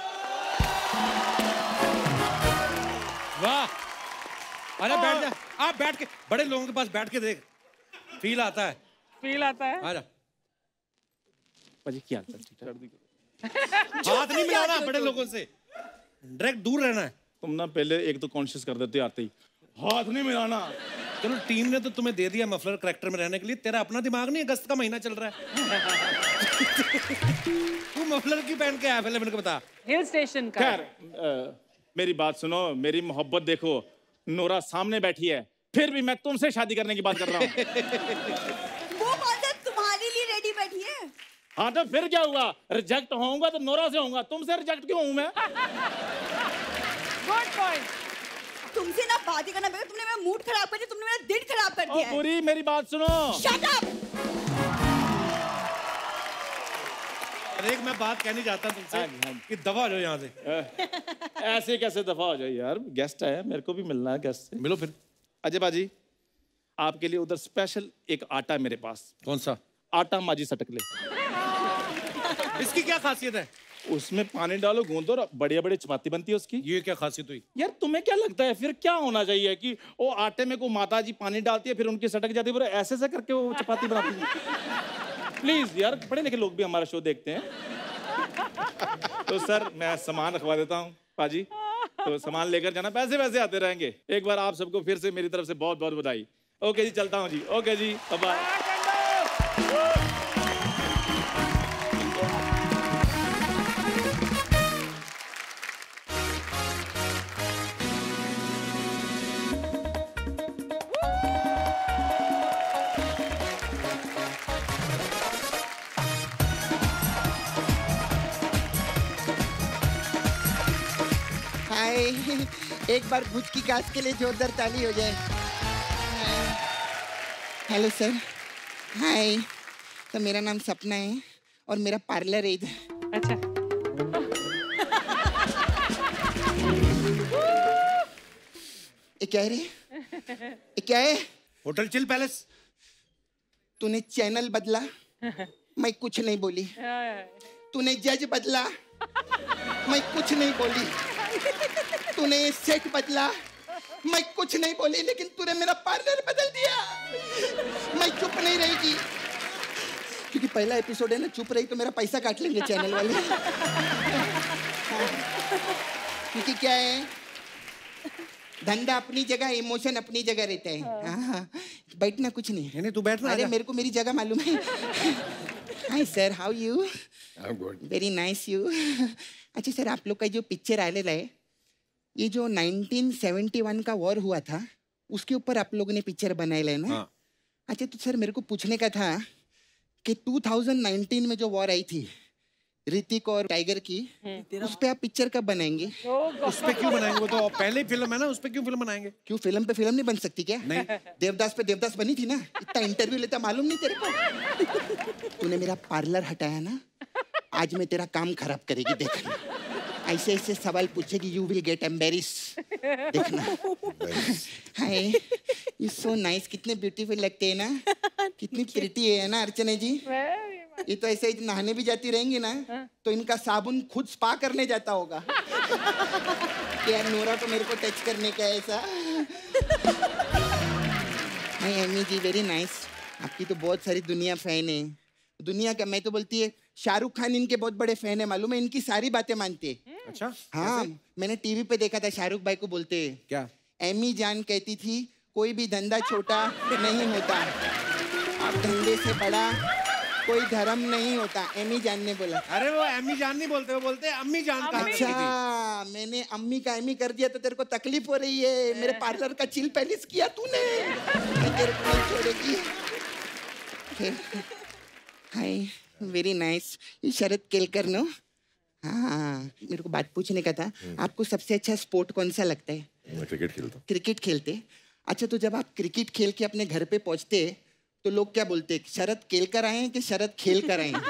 वाह, अरे बैठ जा, आप बैठ के, बड़े लोगों के पास बैठ के देख, फील आता है। फील आता है। आजा। पाजी क्या हाथ नहीं मिलाना बड़े लोगों से, डायरेक्ट दूर रहना है। तुम ना पहले एक तो कॉन्शियस कर देते आते ही, हाथ नहीं मिलाना। चलो टीम ने तो तुम्हें दे दिया मफलर करैक्टर में रहने के लिए, तेरा अपना दिमाग नहीं, अगस्त का महीना चल रहा है। तू मफलर की पहन के आया पहले मेरे को बता। हिल स्टेशन का। खैर, मेरी बात सुनो, मेरी मोहब्बत देखो, नोरा सामने बैठी है, फिर भी मैं तुमसे शादी करने की बात कर रहा हूँ। वो बात तुम्हारे लिए रेडी बैठी है। हाँ तो फिर क्या हुआ, रिजेक्ट होऊंगा तो नोरा से होऊंगा, तुमसे रिजेक्ट क्यों हूँ मैं? Good point. तुमसे ना बात ही करना, तुमने मेरा मूड खराब कर दिया, तुमने मेरा दिन खराब कर दिया है। पूरी मेरी बात सुनो। Shut up. अरे एक मैं बात कहनी चाहता तुमसे कि दफा हो जाओ यहाँ से। ऐसे कैसे दफा हो जाए यार, गेस्ट है, मेरे को भी मिलना है गेस्ट से। मिलो फिर। अजय बाजी, आपके लिए उधर स्पेशल एक आटा है मेरे पास। कौन सा आटा? माजी सटक ले। इसकी क्या खासियत है? उसमें पानी डालो, गूंदो और बढ़िया बढ़िया चपाती बनती है उसकी। ये क्या खासियत हुई? यार तुम्हें क्या लगता है फिर क्या होना चाहिए कि वो आटे में को माता जी पानी डालती है, फिर उनकी सटक जाती है, ऐसे ऐसे करके वो चपाती बनाती है? प्लीज यार, पढ़े लिखे लोग भी हमारा शो देखते हैं। तो सर मैं सामान रखवा देता हूँ पाजी, तो सामान लेकर जाना, पैसे वैसे आते रहेंगे। एक बार आप सबको फिर से मेरी तरफ से बहुत बहुत बधाई। ओके जी, चलता हूँ जी। ओके जी, बाय बाय। एक बार भुज की कास्ट के लिए जोरदार ताली हो जाए। Hello sir. हाय। तो मेरा नाम सपना है और मेरा पार्लर है इधर। अच्छा। ये क्या है रे? ये क्या है? Hotel chill palace. तूने चैनल बदला, मैं कुछ नहीं बोली। तूने जज बदला, मैं कुछ नहीं बोली। तूने सेट बदला, मैं कुछ नहीं बोली, लेकिन तूने मेरा पार्लर बदल दिया। मैं चुप नहीं रहेगी, क्योंकि पहला एपिसोड है ना, चुप रही तो मेरा पैसा काट लेंगे चैनल वाले। क्योंकि क्या है, धंधा अपनी जगह, इमोशन अपनी जगह रहता है। हाँ, बैठना कुछ नहीं। नहीं, तू बैठना। अरे मेरे को मेरी जगह मालूम है। Hi sir, how you? I am good. Very nice you. अच्छा सर, आप लोग का जो पिक्चर आने है, ये जो नाइनटीन सेवेंटी वन का वॉर हुआ था, उसके ऊपर आप लोगों ने पिक्चर बनाया है ना? हाँ। अच्छा तो सर मेरे को पूछने का था कि टू थाउजेंड नाइनटीन में जो वॉर आई थी, ऋतिक और टाइगर की, उस पे आप पिक्चर कब बनाएंगे? उस पे क्यों बनाएंगे? वो तो पहले ही फिल्म है ना, उस पे क्यों फिल्म बनाएंगे? क्यों फिल्म पे फिल्म नहीं बन सकती क्या? नहीं। देवदास पे देवदास बनी थी ना, इतना इंटरव्यू लेता मालूम नहीं तेरे को? तूने मेरा पार्लर हटाया ना, आज मैं तेरा काम खराब करेगी देखना। ऐसे ऐसे सवाल पूछेगी, यू विल गेट एम्बेरिस, देखना। हाय, यू सो नाइस, कितने ब्यूटीफुल लगते हैं ना, कितनी प्रिटी है ना अर्चना जी। ये तो ऐसे ही नहाने भी जाती रहेंगी ना, तो इनका साबुन खुद स्पा करने जाता होगा। यार नोरा तो मेरे को टच करने का ऐसा। Hi Amy ji, very nice. आपकी तो बहुत सारी दुनिया फैन है। दुनिया का, मैं तो बोलती है शाहरुख खान इनके बहुत बड़े फैन है, मालूम है, इनकी सारी बातें मानते हैं। अच्छा? हाँ, मैंने टीवी पे देखा था, शाहरुख भाई को बोलते हैं क्या? एमी जान कहती थी कोई भी धंधा छोटा नहीं होता और धंधे से बड़ा कोई धर्म नहीं होता, एमी जान ने बोला। अरे वो एमी जान नहीं बोलते, वो बोलते अम्मी जान। अच्छा, मैंने अम्मी का एमी कर दिया तो तेरे को तकलीफ हो रही है। मेरे पार्लर का चिल पैलेस किया तूने, मैं तेरे को नहीं छोड़ेगी। Hi, very nice. ये शरद केलकर नो? हाँ, मेरे को बात पूछने का था, आपको सबसे अच्छा स्पोर्ट कौन सा लगता है? मैं क्रिकेट खेलता हूँ। क्रिकेट खेलते? अच्छा, तो जब आप क्रिकेट खेल के अपने घर पे पहुंचते तो लोग क्या बोलते हैं, शरद खेल कर आए हैं कि शरद खेल कर आए हैं?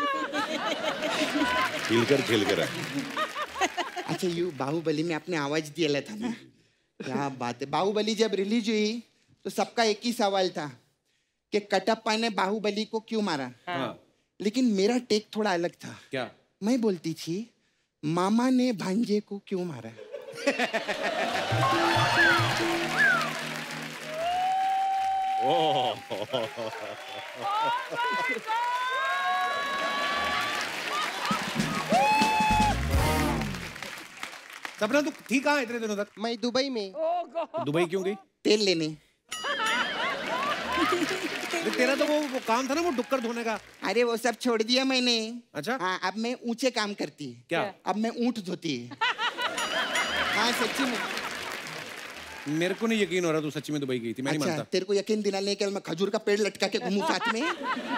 खेल कर खेल कर आए। अच्छा, यू बाहुबली में आपने आवाज दिया था ना, क्या बात है। बाहुबली जब रिलीज हुई तो सबका एक ही सवाल था कि कटप्पा ने बाहुबली को क्यों मारा। हाँ। लेकिन मेरा टेक थोड़ा अलग था। क्या? मैं बोलती थी मामा ने भांजे को क्यों मारा। सपना तू थी कहाँ इतने दिनों तक? मैं दुबई में। दुबई क्यों गई? तेल लेने। तेरा तो वो वो काम था ना, वो डुक्कर धोने का। अरे वो सब छोड़ दिया मैंने। अच्छा? हाँ, अब मैं ऊंचे काम करती है। क्या? अब मैं ऊंट धोती है। हाँ सच्ची में। मेरे को नहीं यकीन हो रहा तू सच्ची में दुबई गई थी। मैं अच्छा, नहीं मानता। तेरे को यकीन दिलाने के लिए मैं खजूर का पेड़ लटका के घूमूं साथ में।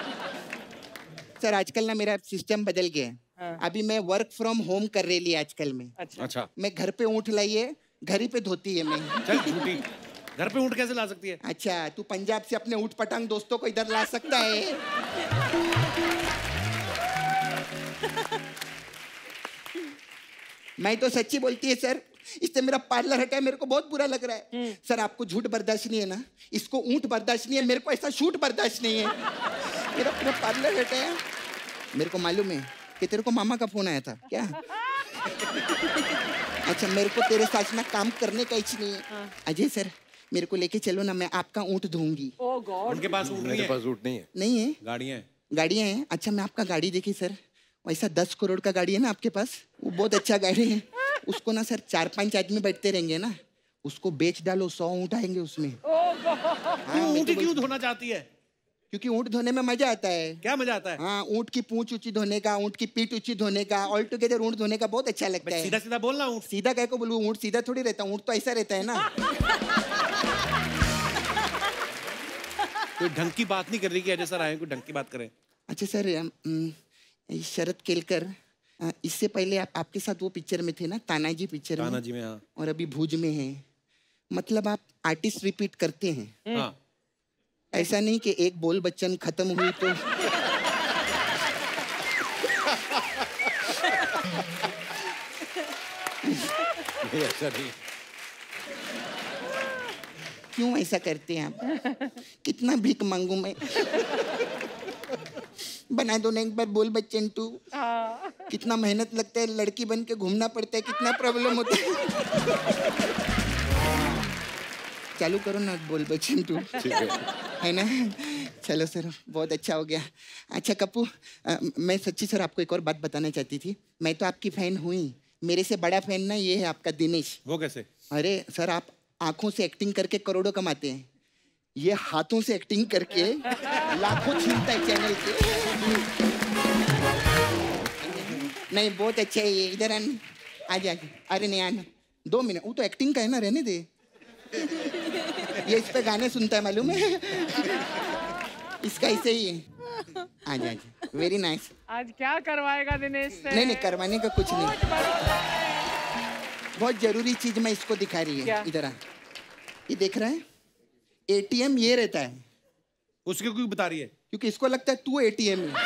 सर आजकल ना मेरा सिस्टम बदल गया है। हाँ। अभी मैं वर्क फ्रॉम होम कर रही है आजकल में। अच्छा, अच्छा। मैं घर पे ऊँट लाइए, घर ही पे धोती है मैं। चल झूठी, घर पे ऊँट कैसे ला सकती है? अच्छा, तू पंजाब से अपने ऊँट पटांग दोस्तों को इधर ला सकता है? मैं तो सच्ची बोलती है सर, इससे मेरा पार्लर हटा है, मेरे को बहुत बुरा लग रहा है। सर आपको झूठ बर्दाश्त नहीं है ना, इसको ऊँट बर्दाश्त नहीं है, मेरे को ऐसा शूट बर्दाश्त नहीं है। मेरा पूरा पार्लर हटा है। मेरे को मालूम है कि तेरे को मामा का फोन आया था क्या? अच्छा, मेरे को तेरे साथ ना काम करने का इच्छा नहीं है। अजय सर मेरे को लेके चलो ना, मैं आपका ऊँट धोऊंगी। ओह गॉड, उनके पास ऊँट नहीं है। मेरे पास ऊँट नहीं है। नहीं है? गाड़ियाँ हैं। गाड़ियाँ हैं? अच्छा, मैं आपका गाड़ी देखी सर, वैसा दस करोड़ का गाड़ी है ना आपके पास, वो बहुत अच्छा गाड़ी है। उसको ना सर चार पांच आदमी बैठते रहेंगे ना, उसको बेच डालो, सौ ऊँट आएंगे उसमें। हाँ, ऊँट क्यों धोना चाहती है? क्योंकि ऊँट धोने में मजा आता है। क्या मजा आता है? हाँ, ऊँट की पूंछ ऊंची धोने का, ऊँट की पीठ ऊंची धोने का, ऑल टुगेदर ऊँट धोने का बहुत अच्छा लगता है। सीधा सीधा बोलना। ऊँट सीधा कह को बोलूं? ऊँट सीधा थोड़ी रहता, ऊँट तो ऐसा रहता है ना। कोई ढंग की बात नहीं कर रही कि अजय सर आए, कोई ढंग की बात करें। अच्छा सर, शरद केलकर, इससे पहले आप आपके साथ वो पिक्चर में थे ना, तानाजी पिक्चर में। तानाजी में, हाँ। और अभी भूज में है, मतलब आप आर्टिस्ट रिपीट करते हैं। हाँ। ऐसा नहीं कि एक बोल बच्चन खत्म हुई तो नहीं, ऐसा नहीं। क्यों ऐसा करते हैं आप? कितना भीख मांगू मैं? बना दो ना एक बार बोल बच्चन टू। कितना मेहनत लगता है, लड़की बन के घूमना पड़ता है, कितना प्रॉब्लम होता है। चालू करो ना बोल बच्चन टू, है ना? चलो सर, बहुत अच्छा हो गया। अच्छा कप्पू, आ, मैं सच्ची सर आपको एक और बात बताना चाहती थी। मैं तो आपकी फैन हुई, मेरे से बड़ा फैन ना ये है आपका दिनेश। वो कैसे? अरे सर, आप आंखों से एक्टिंग करके करोड़ों कमाते हैं, ये हाथों से एक्टिंग करके लाखों छीनता है चैनल के। नहीं, बहुत अच्छा है ये। इधर आन, आ जा। अरे नहीं आना, दो मिनट। वो तो एक्टिंग का है ना, रहने दे। ये इस पे गाने सुनता है मालूम है, इसका ऐसे ही है। आ जा, आ जा। Very nice. आज क्या करवाएगा दिनेश से? नहीं नहीं, करवाने का कुछ नहीं। बहुत जरूरी चीज मैं इसको दिखा रही है। इधर आ, ये देख रहा है, एटीएम ये रहता है। उसके क्यों बता रही है? क्योंकि इसको लगता है तू एटीएम है।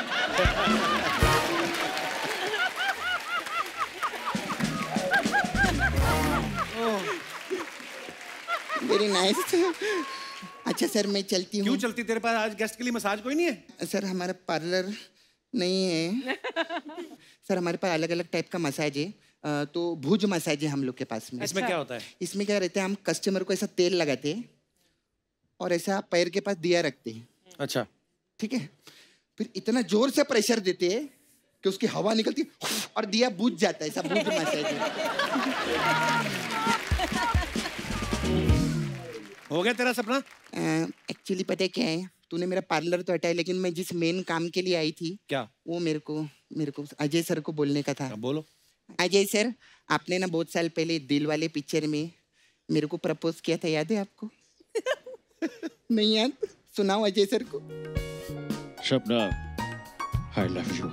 Very nice. अच्छा सर, मैं चलती हूँ। क्यों चलती? तेरे पास आज गेस्ट के लिए मसाज कोई नहीं है? सर हमारा पार्लर नहीं है। सर हमारे पास अलग अलग टाइप का मसाज है, तो भुज मसाज है हम लोग के पास में। इसमें क्या होता है? इसमें क्या रहता है, हम कस्टमर को ऐसा तेल लगाते हैं और ऐसा पैर के पास दिया रखते हैं। अच्छा, ठीक है। फिर इतना जोर से प्रेशर देते हैं कि उसकी हवा निकलती है और दिया बुझ जाता है। ऐसा भुज मसाज है। हो गया तेरा सपना? एक्चुअली पता है क्या है, तूने मेरा पार्लर तो हटाया, लेकिन मैं जिस मेन काम के लिए आई थी, क्या वो मेरे को मेरे को अजय सर को बोलने का था। बोलो। अजय सर, आपने ना बहुत साल पहले दिल वाले पिक्चर में मेरे को प्रपोज किया था, याद है आपको? नहीं याद? सुनाओ अजय सर को। शब्दा, आई लव यू।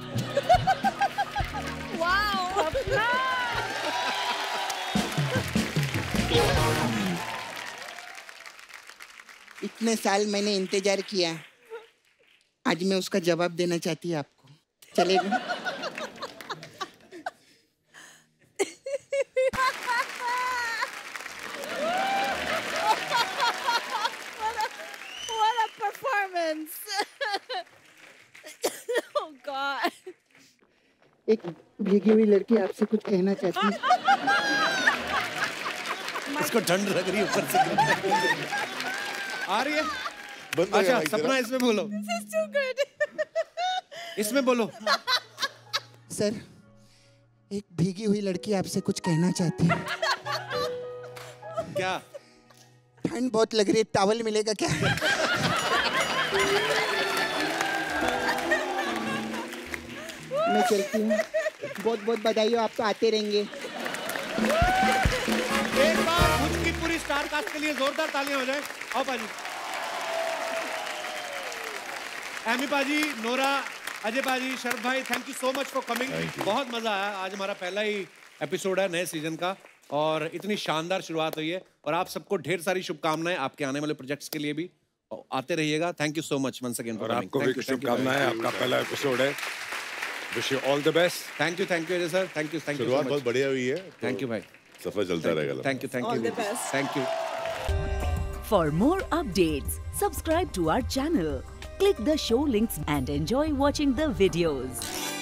इतने साल मैंने इंतजार किया, आज मैं उसका जवाब देना चाहती हूँ आपको। चलेगा? What a performance! Oh God! एक भीगी हुई लड़की आपसे कुछ कहना चाहती है। इसको ठंड लग रही है ऊपर से। आ रही है? अच्छा, सपना इसमें बोलो। This is too good. इसमें बोलो। सर, एक भीगी हुई लड़की आपसे कुछ कहना चाहती है। क्या? ठंड बहुत लग रही है, टॉवल मिलेगा क्या? मैं चलती हूँ। बहुत बहुत बधाई हो, आप तो आते रहेंगे। एक बार भुज की पूरी स्टार कास्ट के लिए जोरदार तालियां हो जाए। आओ पाजी। एमी पाजी, नोरा, अजय पाजी, शरद भाई, thank you so much for coming. बहुत मजा आया। आज हमारा पहला ही एपिसोड है नए सीजन का और इतनी शानदार शुरुआत हुई है और आप सबको ढेर सारी शुभकामनाएं आपके आने वाले प्रोजेक्ट्स के लिए भी। आते रहिएगा। Thank you so much once again for coming. आपको भी शुभकामनाएं। आपका पहला एपिसोड है। Wish you all the best. Thank you, thank you Ajay sir. Thank you, thank you. शुरुआत बहुत बढ़िया हुई है। थैंक यू भाई। सफर चलता रहेगा। Thank you, thank you, thank you. For more updates, subscribe to our channel, click the show links and enjoy watching the videos.